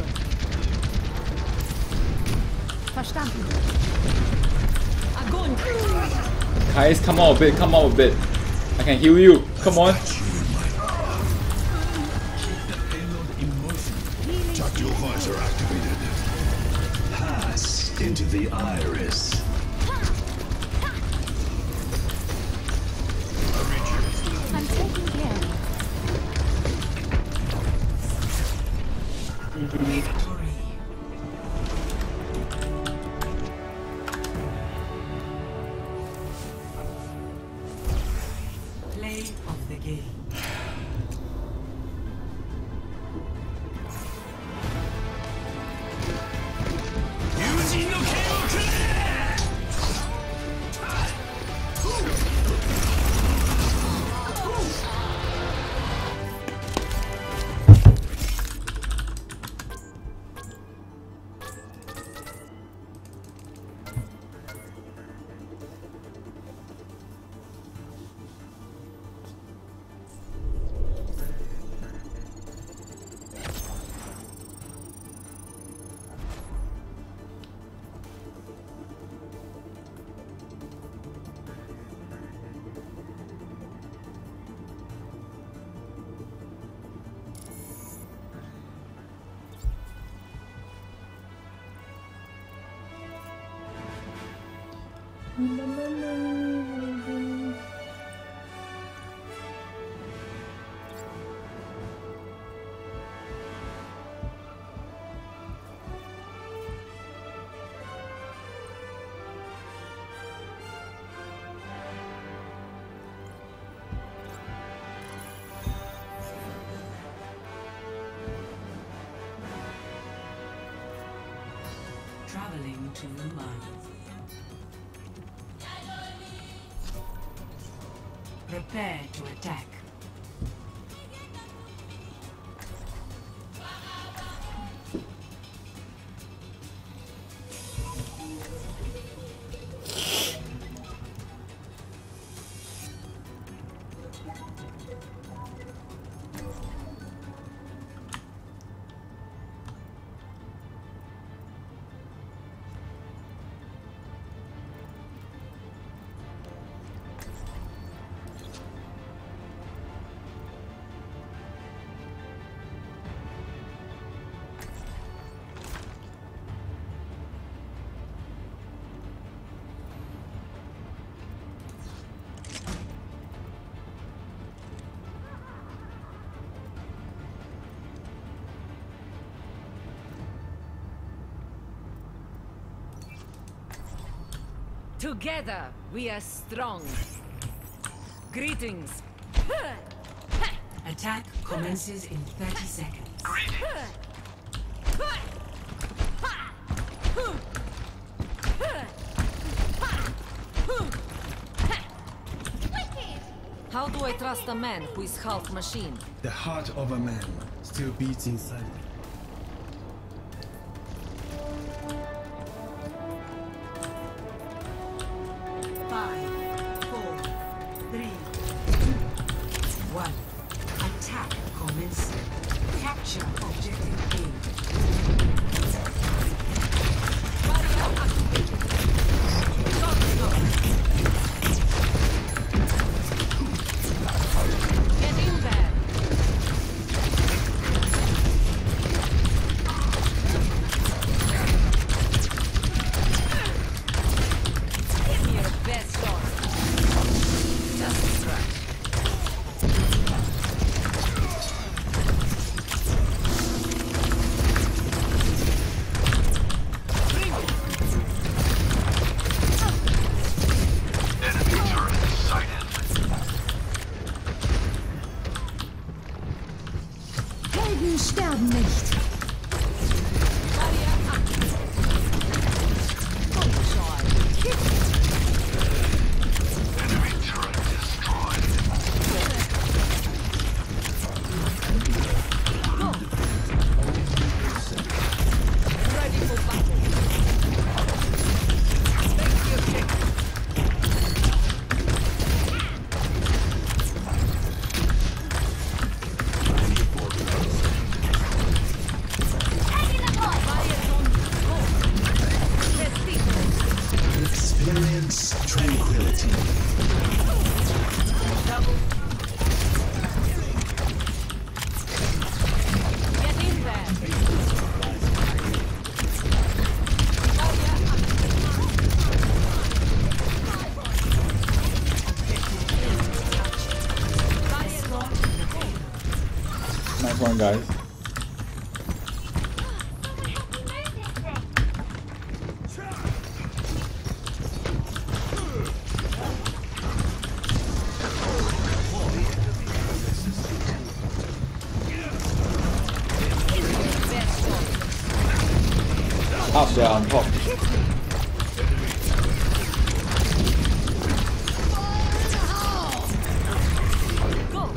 Verstanden. Огонь! Guys, come out a bit, come out a bit. I can heal you. Come on. Payload in motion. Tactical visor activated. Pass into the iris. I'm taking care. Play of the game. traveling to the mine. Prepare to attack. Together, we are strong. Greetings. Attack commences in thirty seconds. How do I trust a man who is half machine? The heart of a man still beats inside me. Five, four, three, two, one. Attack commencing. Capture objective A. Get in there. Give me your best shot. Just a scratch. Bring it. Enemy turret sighted. Helden sterben nicht. Enemy turret destroyed. Ready for battle. Make your pick. Experience tranquility. Get in there. Nice one, guys. Up there on top. Go.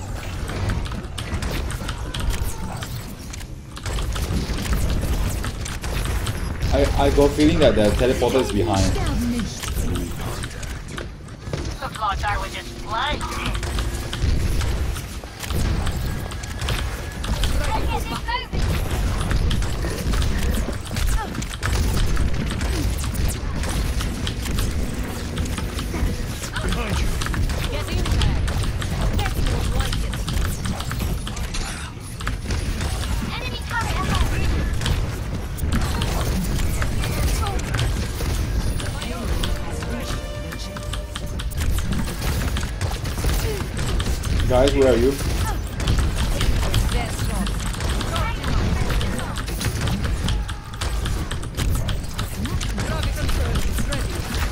I, I got feeling that the teleporter is behind. Sterben nicht. Looks like I was just playing. Behind you. Get in there. That's more like it. Enemy turret ahead. Guys, where are you? That's wrong. Gravity control is ready.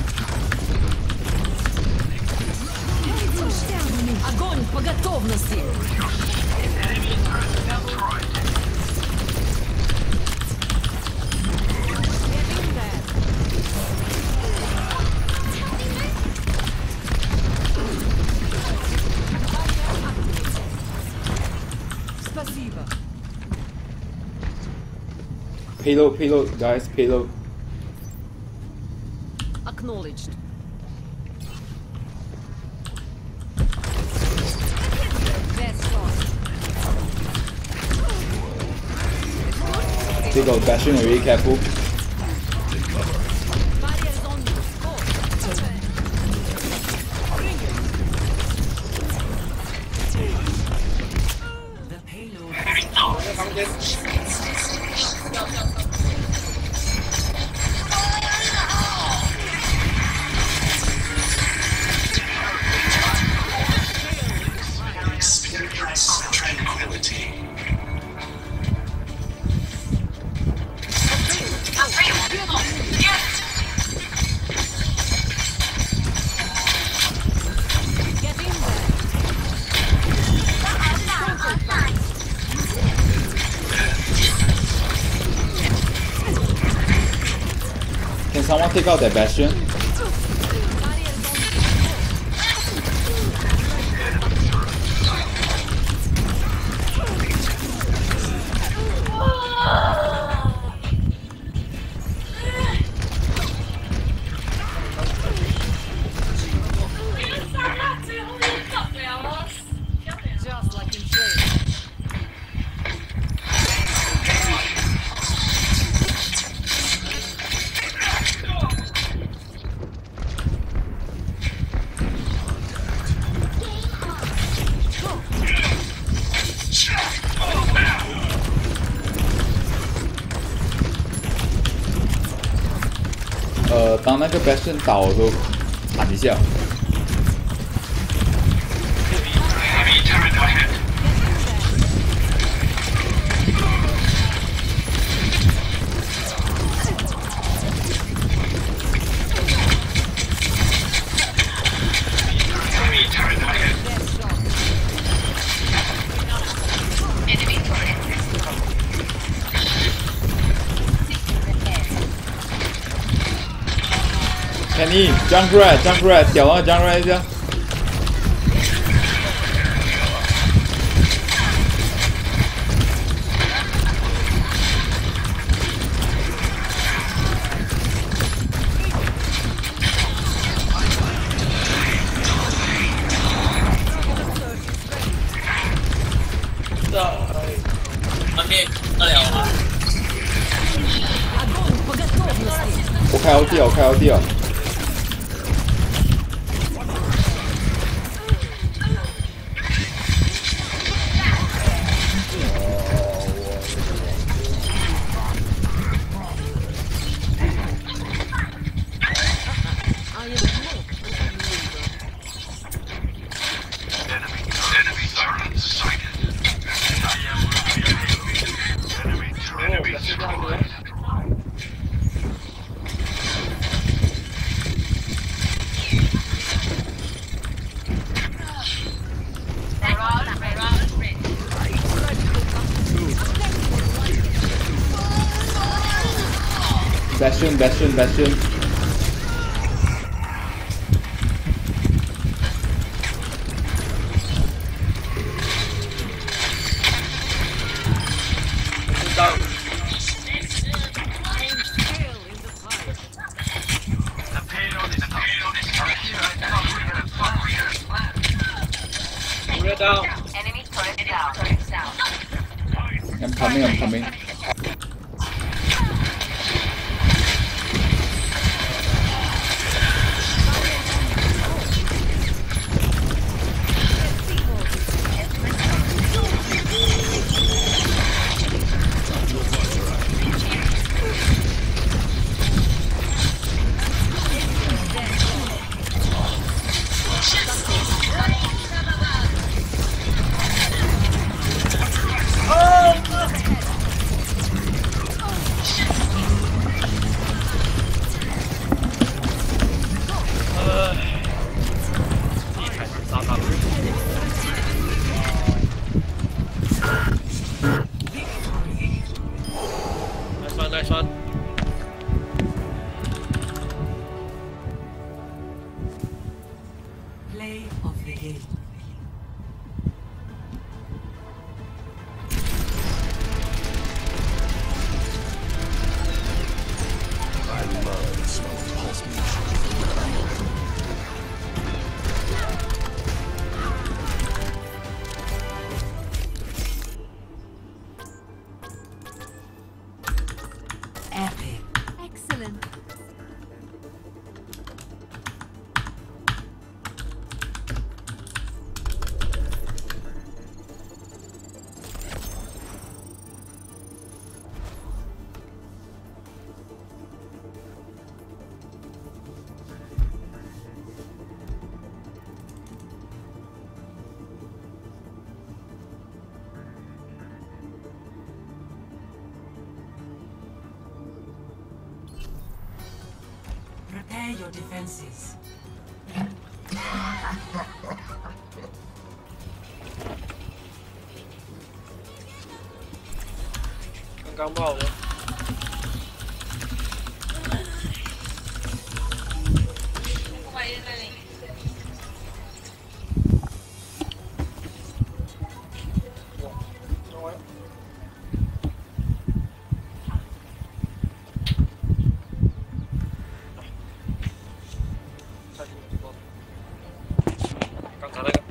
Helden sterben nicht. Огонь по готовности. Enemy turret destroyed. Get in there. Payload, payload, guys, payload. Acknowledged. They got Bastion already, careful. The payload. Experience tranquility. Can someone take out that Bastion? Just like in training. 呃，当那个 Bastion 倒的时候，喊一下。 Kenny, Junkrat, Junkrat， 屌啊 Junkrat 一下。 OK， 得了啊！ 我开 L T 了，我开 L T 了。 Bastion, Bastion, Bastion. Down. Enemy turret down. Turret down. I'm coming, I'm coming. your defenses. 刚刚爆的。刚才那个。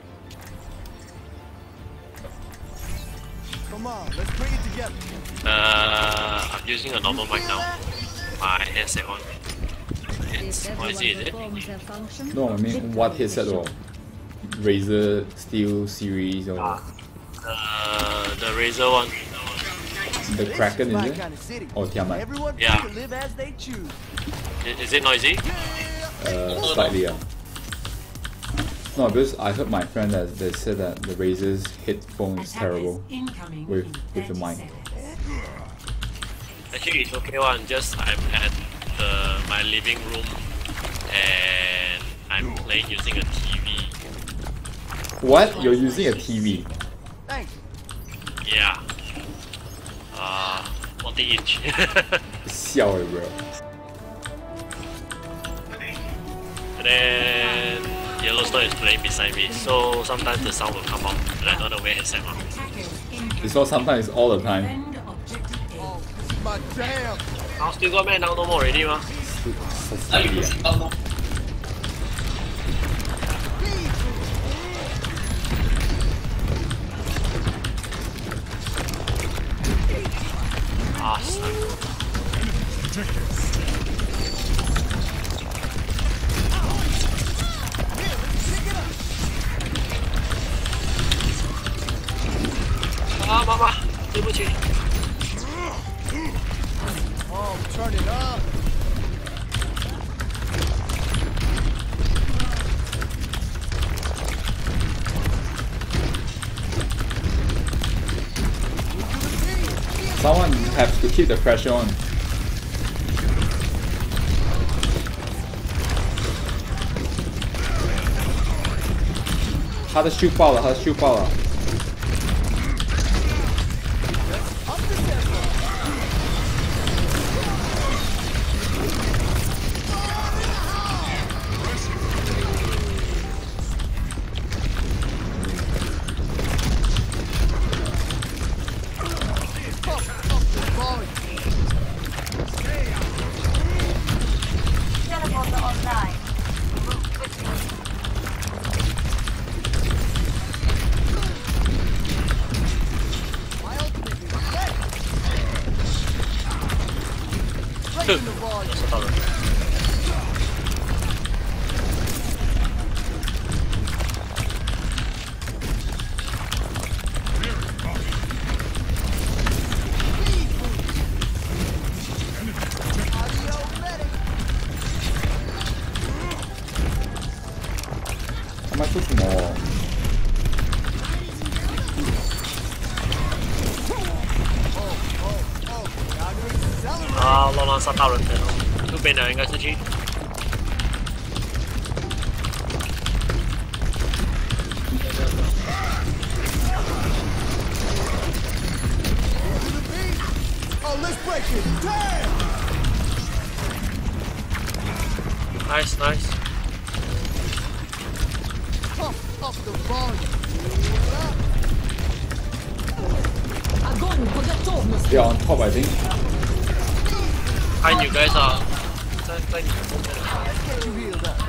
Come on, let's bring it together. Uh, I'm using a normal mic now. My headset on. It's noisy, is it? No, I mean what headset or Razer Steel series or Uh, the Razer one. the Kraken, My is it? kind of city. Or Tiamat? Everyone Yeah. can live as they choose. I- Is it noisy? Uh, slightly, yeah. No, because I heard my friend that they said that the Razer's headphone is terrible with with the mic. Actually, it's okay one. Just I'm at the my living room and I'm playing using a T V. What? You're using a T V? Thanks. Yeah. Uh, forty inch. 笑欸 bro. And then Yellowstone is playing beside me, so sometimes the sound will come out, and I don't know where headset on. It's not sometimes, it's all the time. My damn. Now still got man, now no more already, ma. Slightly, yeah. Ah, son. Ah, 妈妈，对不起。 Oh, turn it up. Someone has to keep the pressure on. How does shoot power? How does shoot power? Teleporter online. Move quickly. My ultimate is set. Raising the volume. Audio medic. 他们说什么？ 啊，乱乱杀大人的，右边的应该是去。 Oh, let's break it. Damn. Nice, nice. Pump up the volume. They are on top, I think. Hi, you guys are. 在在你后面。 Let's get you healed up.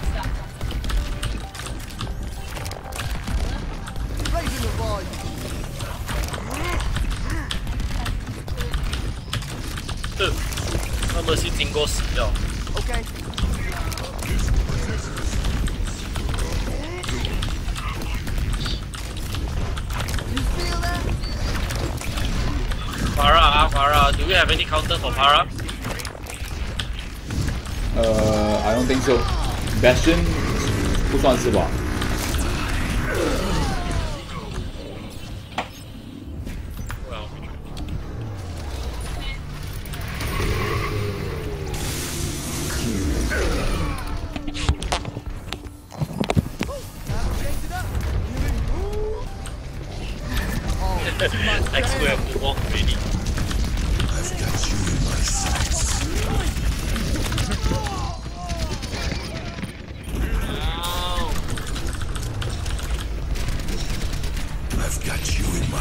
Raising the volume. 是，他们是经过死掉。 Okay. You feel that? Para, ah, Para. Do we have any counter for Para? Uh, I don't think so. Bastion 不算是吧？ Well.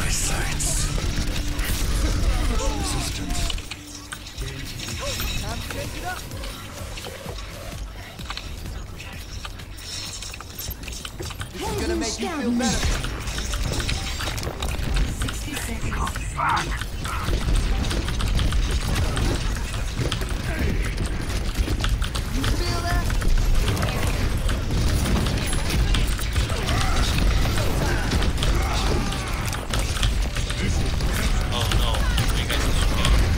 my sights. Resistance. Time to shake it up. This is gonna make you feel better. sixty seconds. You feel that? Oh no, you guys are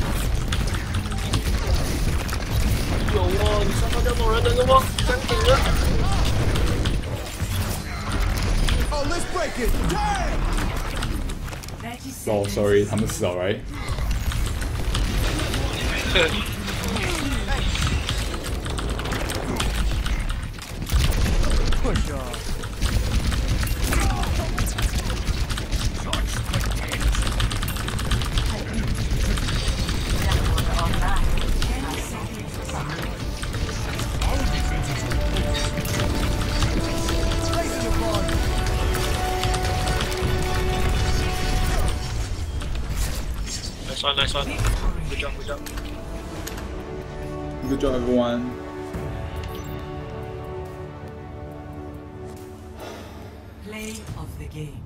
okay. 有哦，你上方这种人能不能赶紧的？ Oh, let's break it. Damn! Oh, sorry, 他们死了 right? Push off. Nice one, nice one. Good job, good job. Good job, everyone. Play of the game.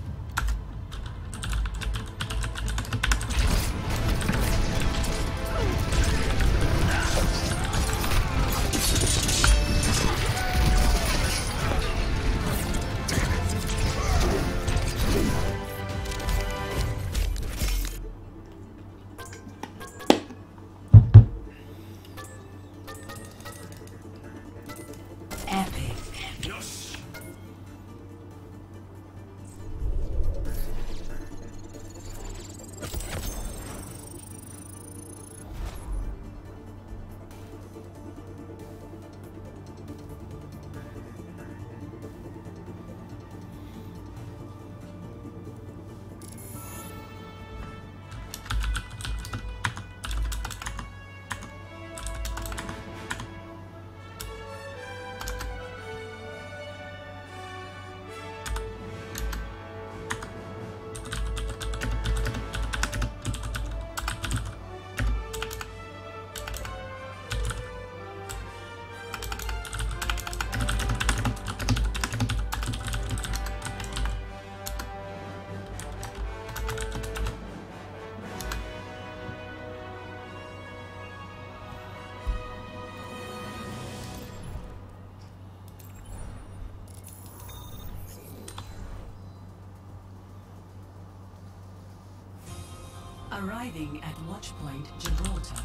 Arriving at Watchpoint Gibraltar.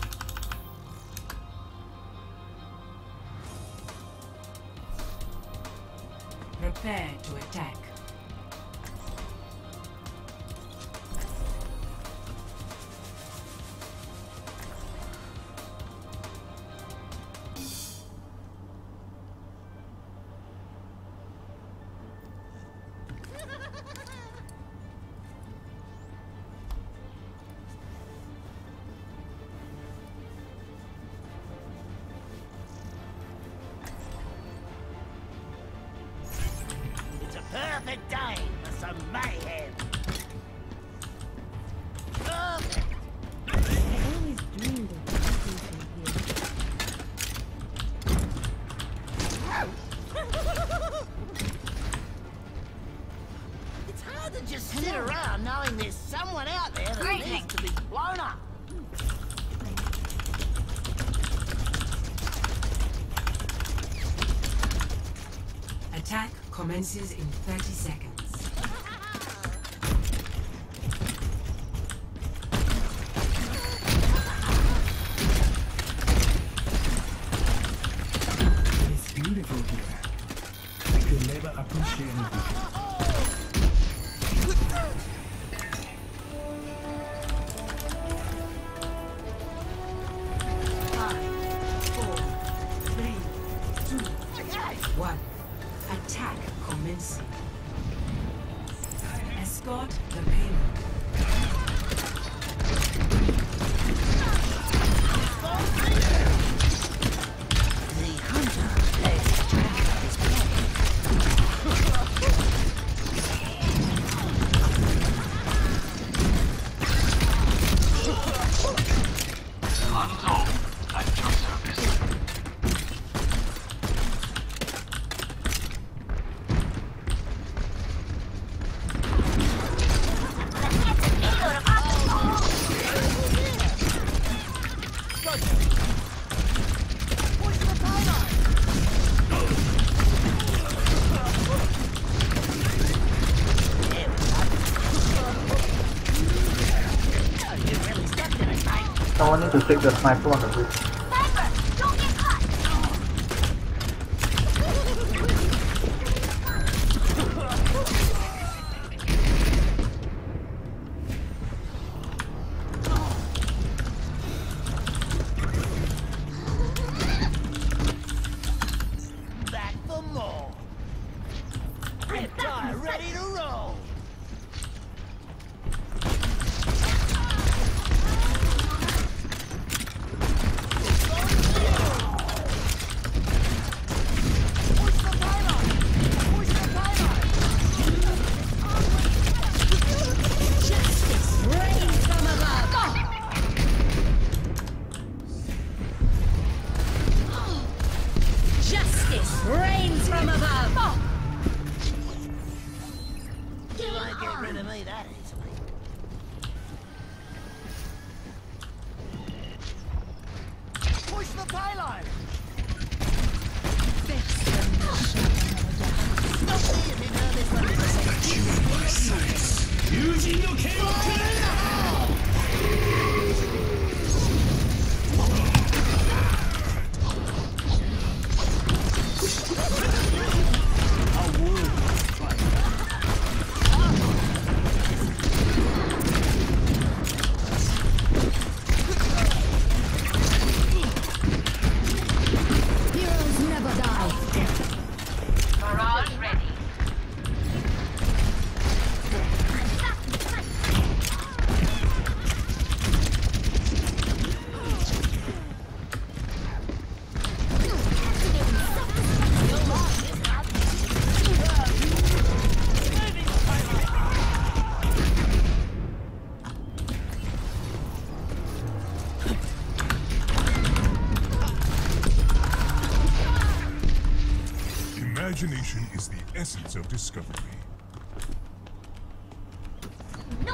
Prepare to attack. Perfect day for some mayhem. Perfect. I always dreamed of something here. It's hard to just sit around knowing there's someone out there that Great. needs to be blown up. Attack commences in thirty seconds. It's beautiful here. I could never appreciate it. Five, four, three, two, one. Attack commencing. Escort the payload. The hunter lays track of his prey. to take the sniper on the bridge. Back for more. Reptile ready to roll. Rains from above! You won't get rid of me that easily. Push the payload! Using your Heroes never die. Barrage ready. Imagination is the essence of discovery. No.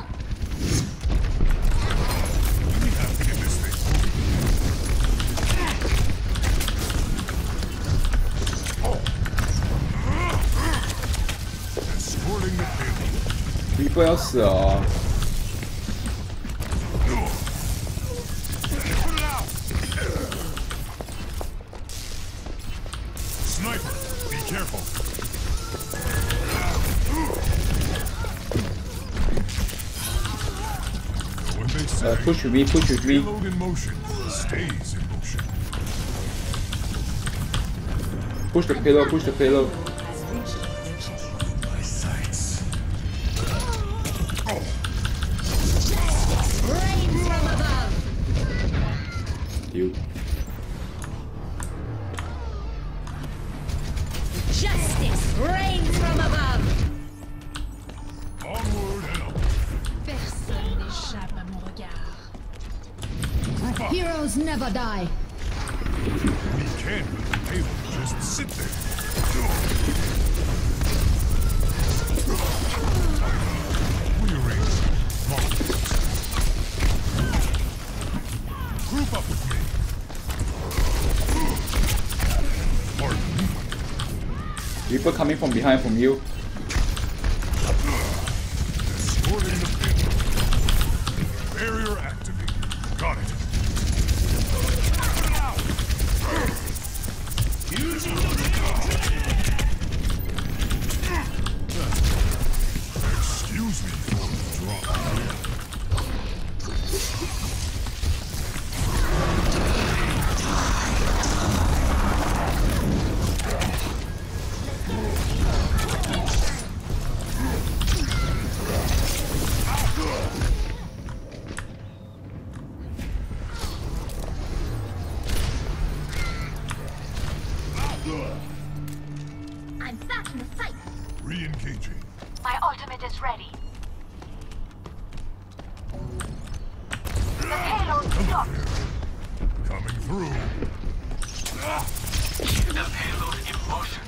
We have to get this thing moving. Escorting the payload. Reaper 要死了哦。 Sniper, be careful. When they say, Uh, push with me, push with me. payload in motion stays in motion. Push the payload, push the payload. My sights. Rains from above! You. Justice reigns from above! Onward and up. Personne n'échappe à mon regard. Group up. Heroes never die. We can't let the payload just sit there. Rearrange. Group up with me. Pardon me. Reaper coming from behind from you. Escorting the payload. Barrier activated. Got it. Using your Excuse me for the drop. I'm back in the fight. Re-engaging. My ultimate is ready. The payload stopped. Coming through. The payload in motion.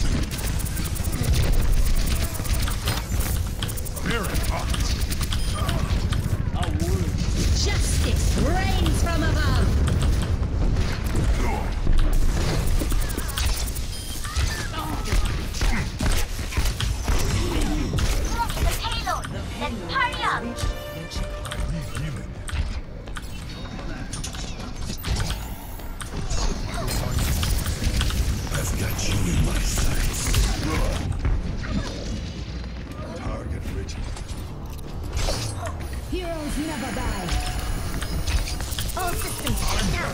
Bearing up. Justice reigns from above! The payload. Let's hurry up. I need healing. I've got you in my sights. Target ready. Heroes never die. All systems go.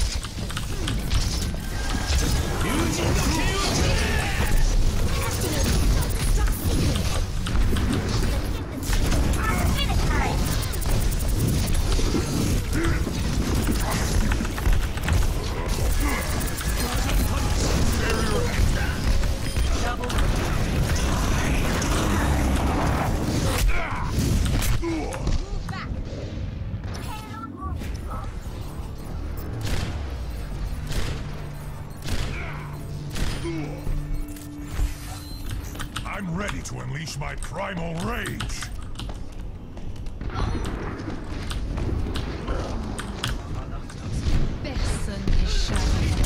I'm ready to unleash my primal rage. Personne n'échappe.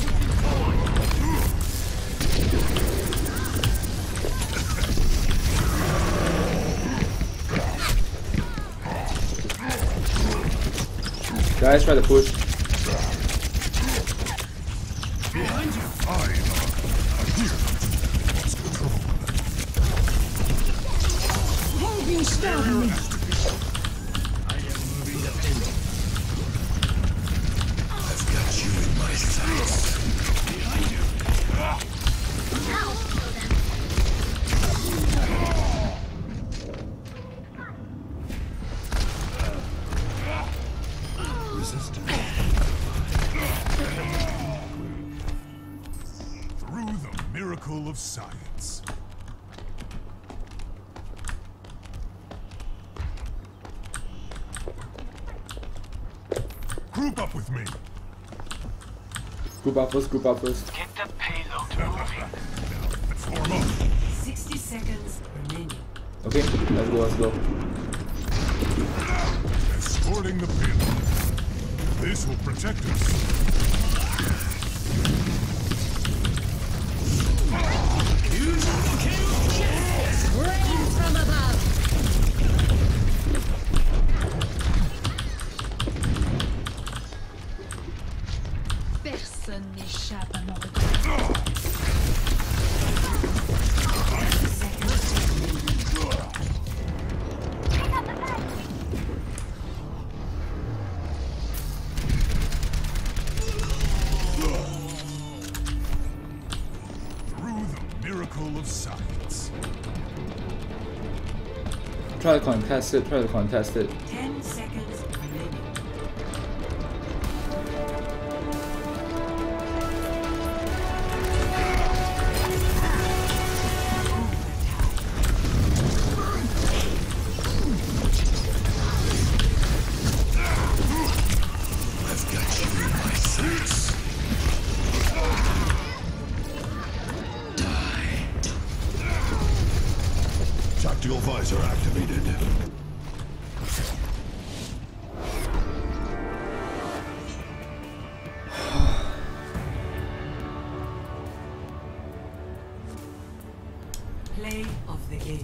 Guys, try to push. Behind you. I am here. Lost control. Holding strongly. I am moving the pin. I've got you in my sights. Behind you. Resistance. Through the miracle of science. Group up with me. Group up first, group up first. Get the payload moving. Form up. sixty seconds remaining. Okay, let's go, let's go. Escorting the pin. This will protect us. Rain from above. Personne n'échappe à mon regard. Through the miracle of science. Try to contest it, try to contest it. Ten seconds remaining. I've got you in my sights. Die. Tactical visor activated. Play of the game.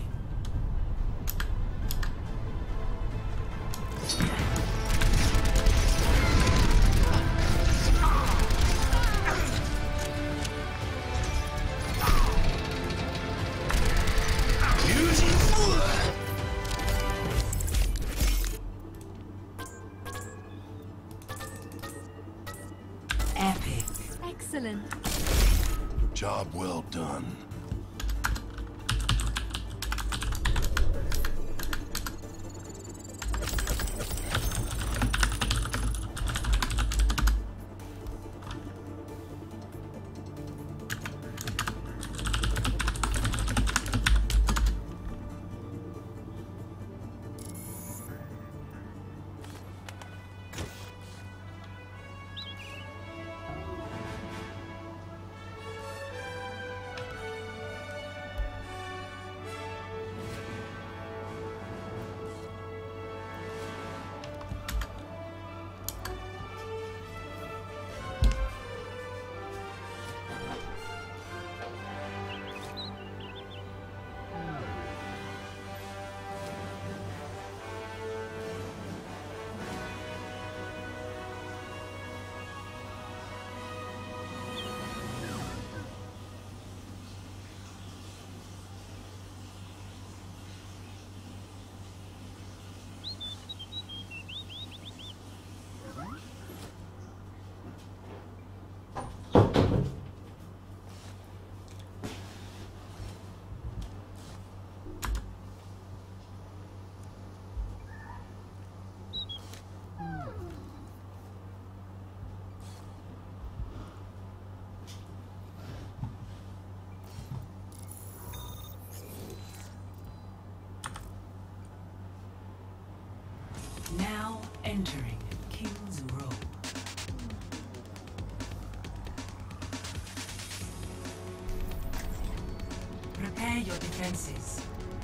Epic. Excellent. Job well done. Now entering King's Row. Prepare your defenses.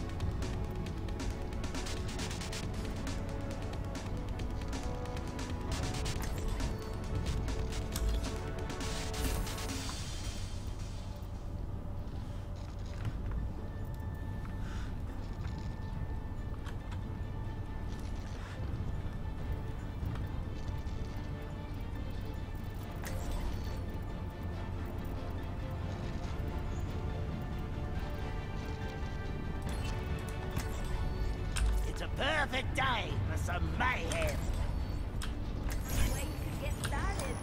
It's a perfect day for some mayhem. Wait to get started.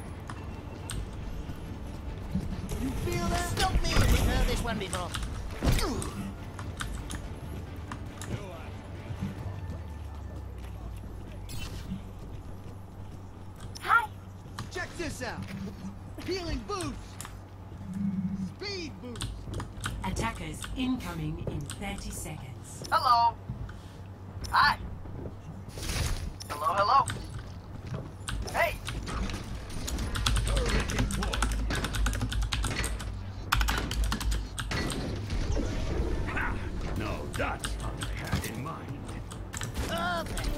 You feel that? Stop me if you've heard this one before. Hi. Check this out. Healing boost. Speed boost. Attackers incoming in thirty seconds. Hello. Hi. Hello, hello. Hey. No, that's what I had in mind. Perfect.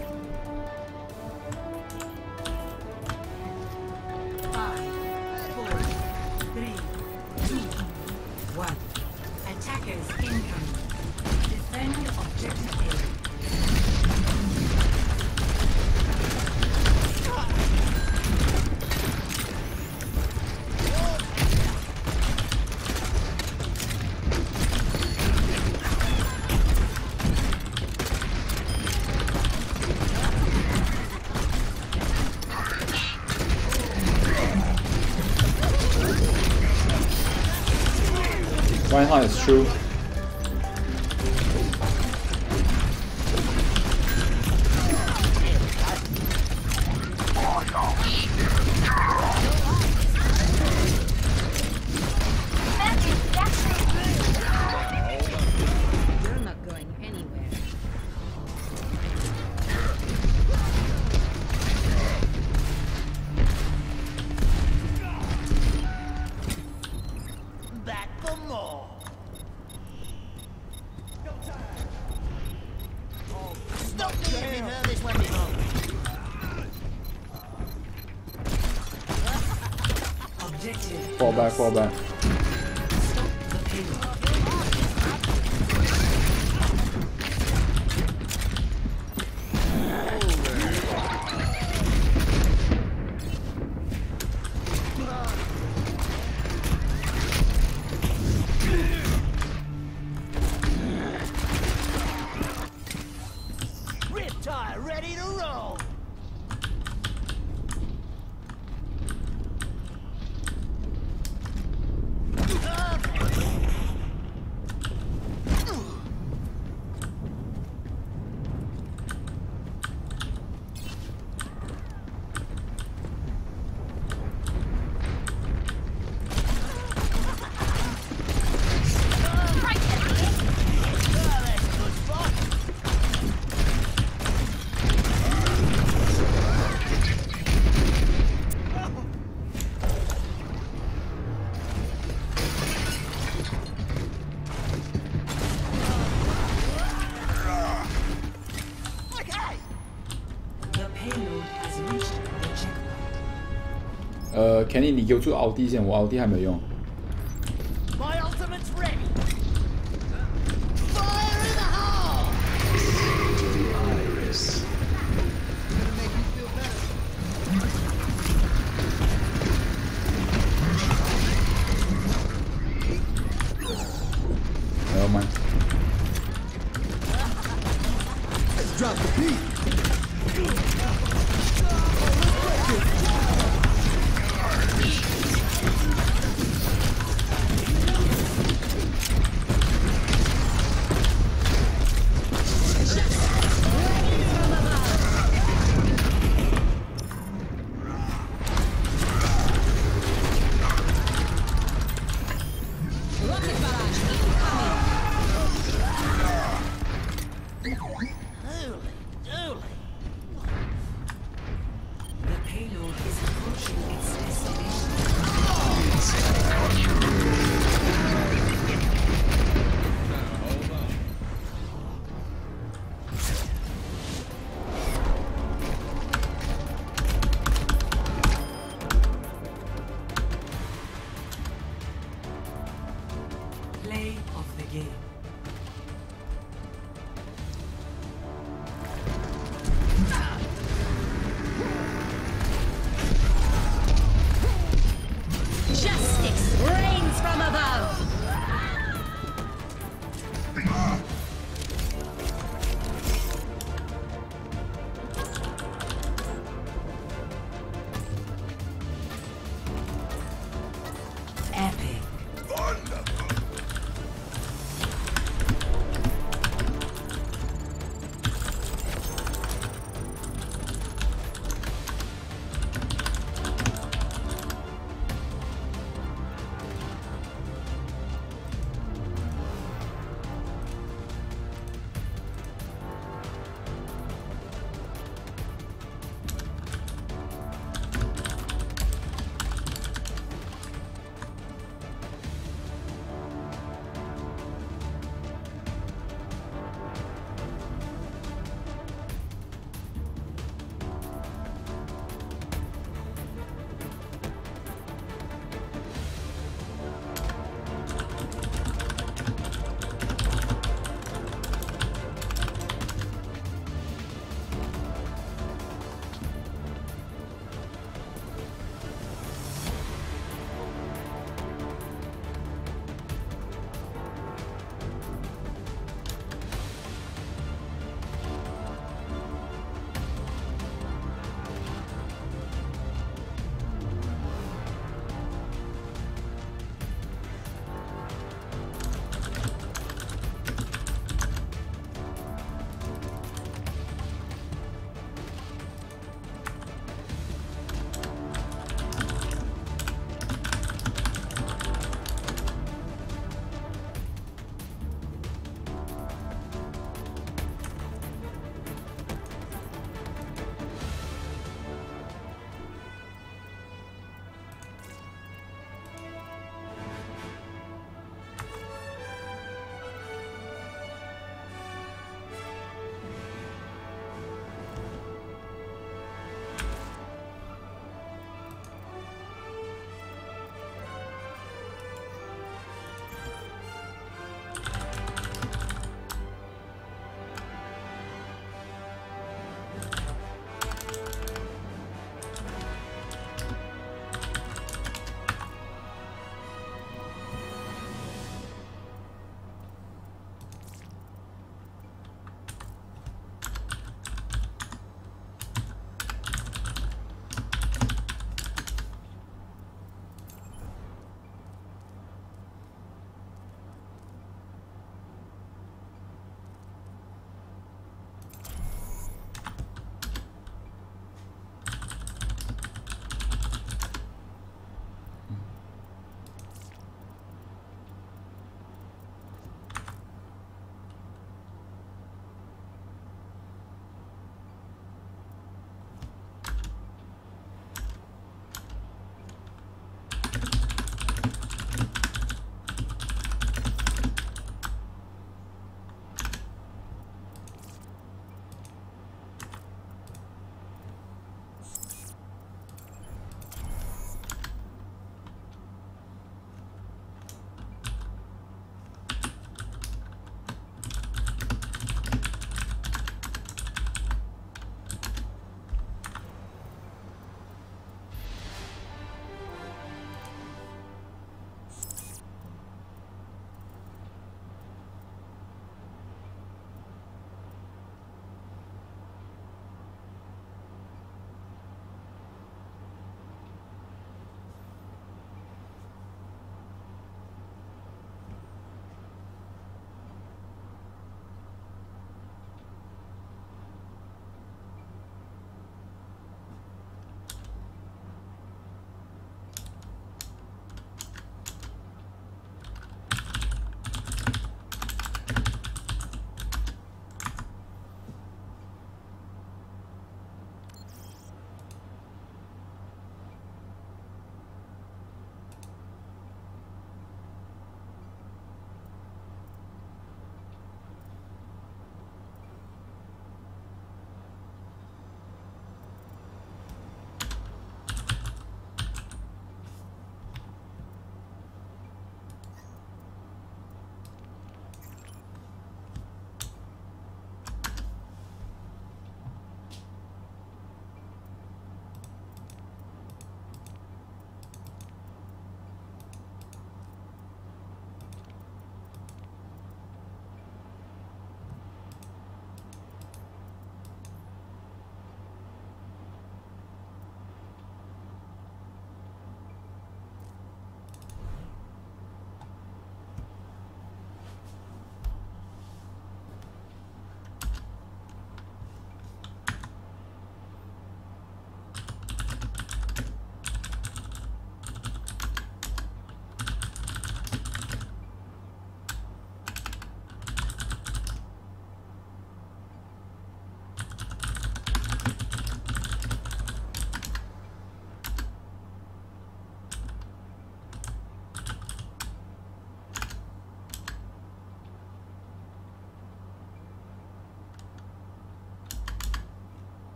Five, four, three, two, one. Attackers incoming. Defend objective A. Reinhardt is true. You're not going anywhere. Back for more. Oh, stop me if you've heard this one before. Objective. Fall back, fall back. Stop the payload. Riptide ready to roll. The payload has reached the checkpoint. 呃 ，Kenny， 你给我做奥地线，我奥地还没用。 My ultimate's ready. Fire in the hole. Iris. Gonna make you feel better. Never mind. Let's drop the beat. Holy dooly. Play of the game. Justice reigns from above. Epic.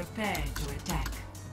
Prepare to attack.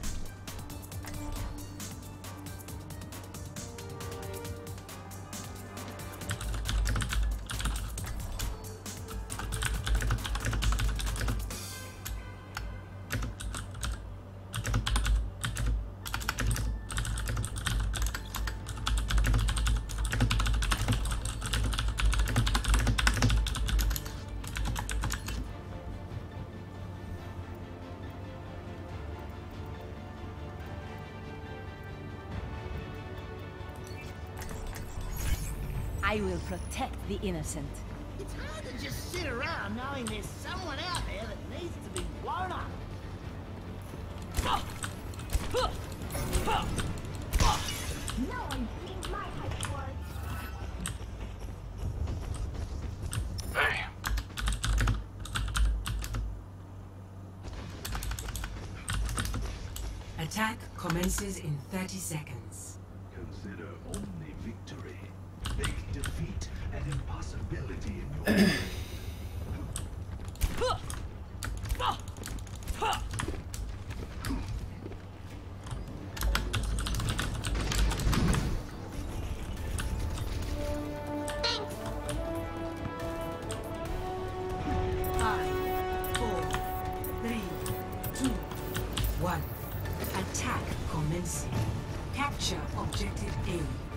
I will protect the innocent. It's hard to just sit around knowing there's someone out there that needs to be blown up. No one beats my height for Hey. Attack commences in thirty seconds. Consider only victory. Make defeat an impossibility in your way. Five, four, three, two, one. Attack commencing. Capture objective A.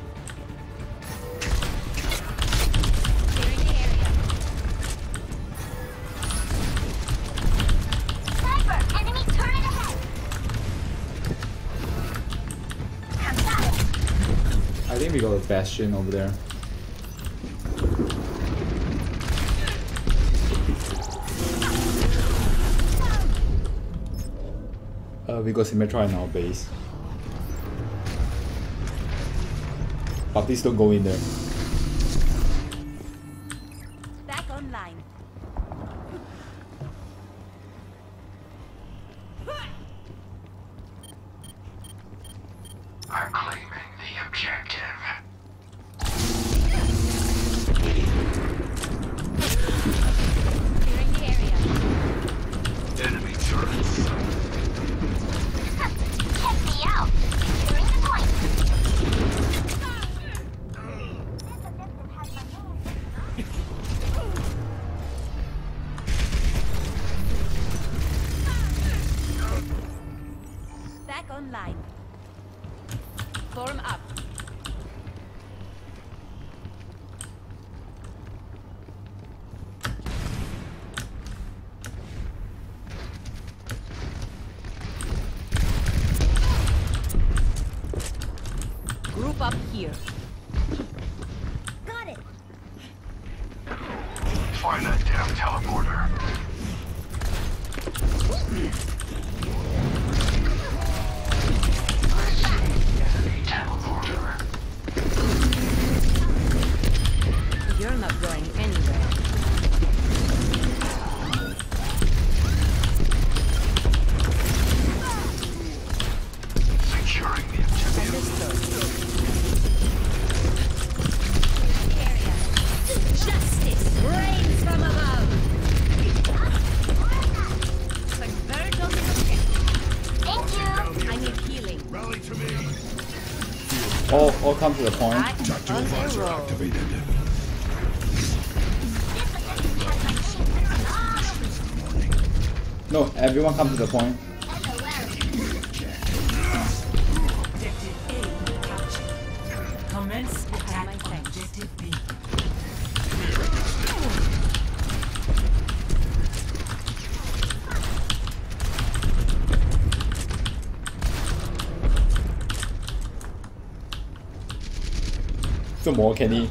I think we got a bastion over there. Uh, we got Symmetra in our base. But please don't go in there. Back online. I'm claiming the objective. Clearing the area. Enemy turrets. Check me out. Clearing the point. Back online. Form up. Group up here. Got it. Find that damn teleporter. You're not going anywhere. Securing the objective. Justice reigns from above. Converge on the objective. Thank you. I need healing. Rally to me. All, all come to the point. I am Tactical on the visor roll. activated. No, everyone come to the point. Objective A captured. Commence attack on objective B. Some more Kenny.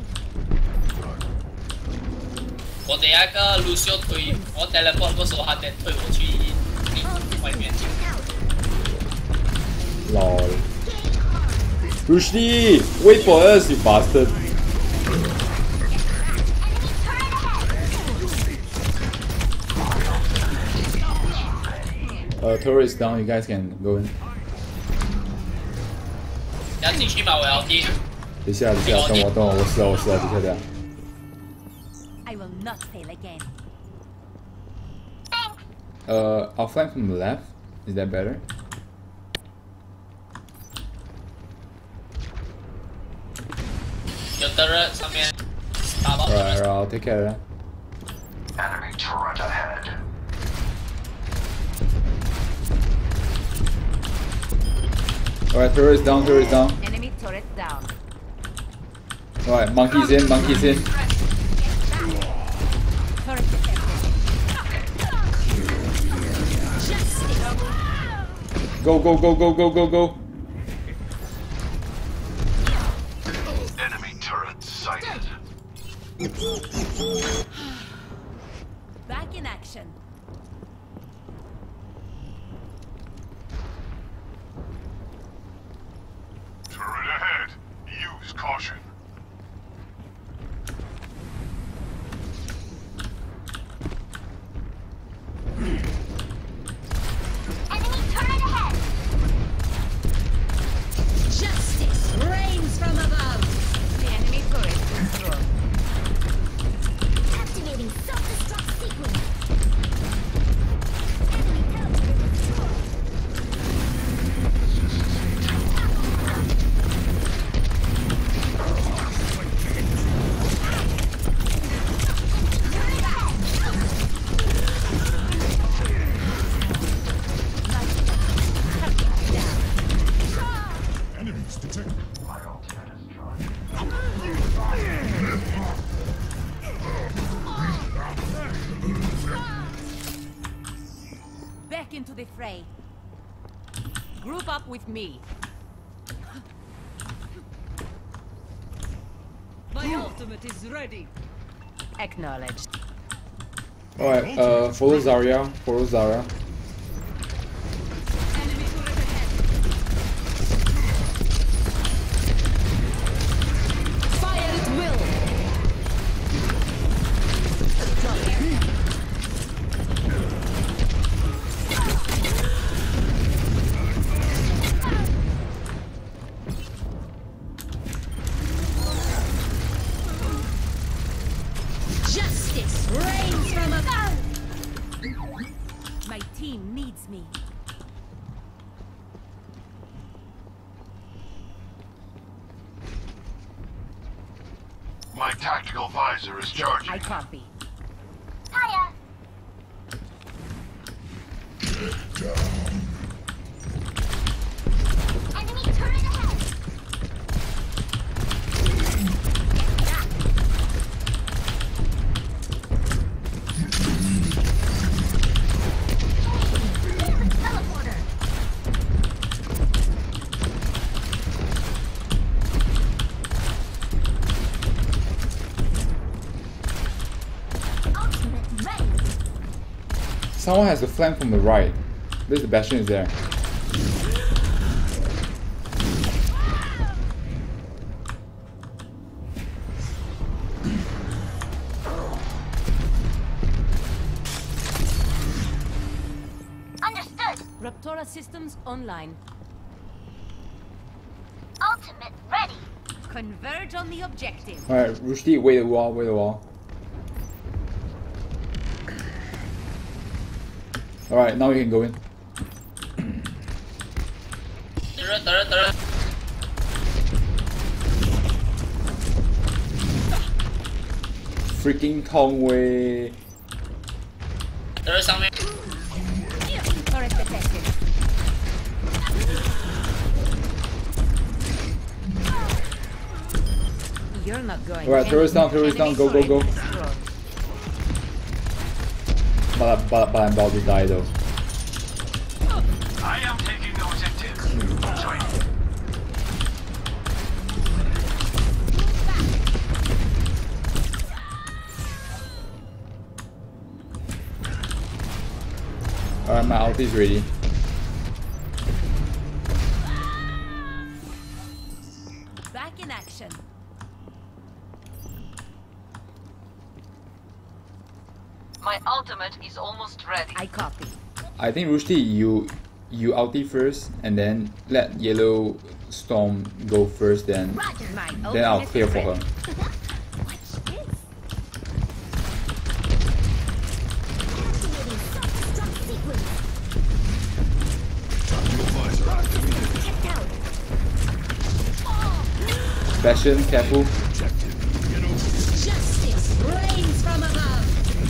我等一下个 Lucio 推，我 teleport 的时候，他得推我去外面。 Lol. Rushdie, wait for us, you bastard. Uh, turret is down. You guys can go in. 要进去吗？我要进。 等一下，等一下，等我，等我，我死了，我死了，等一下，等一下。 I will not fail again. Uh, I'll flank from the left. Is that better? Alright, alright, I'll take care of that. Enemy turret ahead. Alright, turret is down, turret is down. Enemy turret down. Alright, monkeys in, monkeys in. Turret Go, go, go, go, go, go, go. Enemy turret sighted. Back in action. Turret ahead. Use caution. Enemy turret ahead. Justice reigns from above. The enemy turret is destroyed. Activating self-destruct sequence. Enemies detected. Back into the fray. Group up with me. My ultimate is ready. Acknowledged. Alright, uh, follow Zarya, follow Zarya. Fire at will. Justice reigns from above. My team needs me. My tactical visor is charging. I copy. Fire. Enemy turret ahead. Teleporter. Ultimate ready. Someone has to flank from the right. This the Bastion is there. Understood. Raptora systems online. Ultimate ready. Converge on the objective. Alright, Rushdie, wait a wall, wait a wall. Alright, now you can go in. Turret, turret, turret. Freaking Tongwei. Turret 上面。 Turret detected. You're not going. Alright, turret's down, turret's down, go, go, go. Destroyed. But, but, but I'm about to die though. I am taking the objective. Join. Alright, my ulti's ready. Back in action. My ultimate is almost ready. I copy. I think Rushdie, you you ulti first and then let Yellow Storm go first, then then I'll clear for her. Bastion, careful. Justice reigns from above.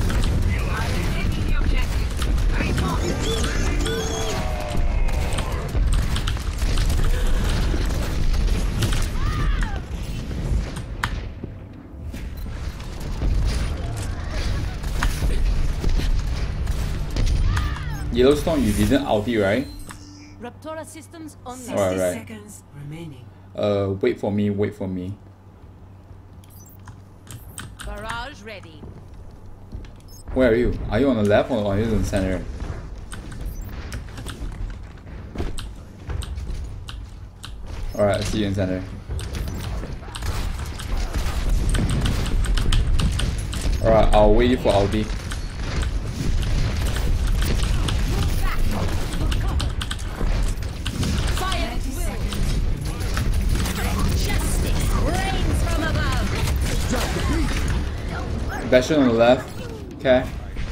Yellowstone, you didn't ulti, right? Raptora systems online. Alright, right. Seconds remaining. Uh, wait for me, wait for me. Barrage ready. Where are you? Are you on the left or are you in the center? Alright, I see you in center. Alright, I'll wait for ulti. Bastion on the left. Okay.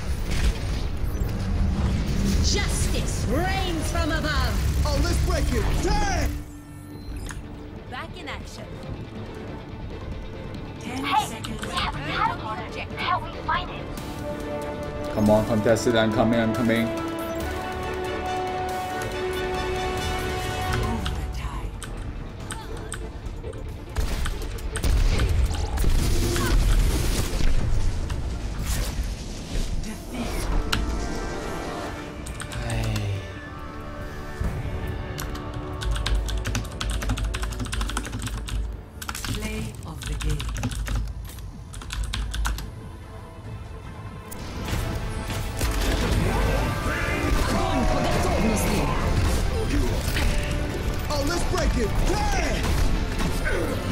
Justice reigns from above. Oh, let's break it. Damn! Back in action. Ten Hey, seconds. we have a teleporter. Help me find it. Come on, contested. I'm coming. I'm coming. Play of the game. Oh, let's break it. Damn!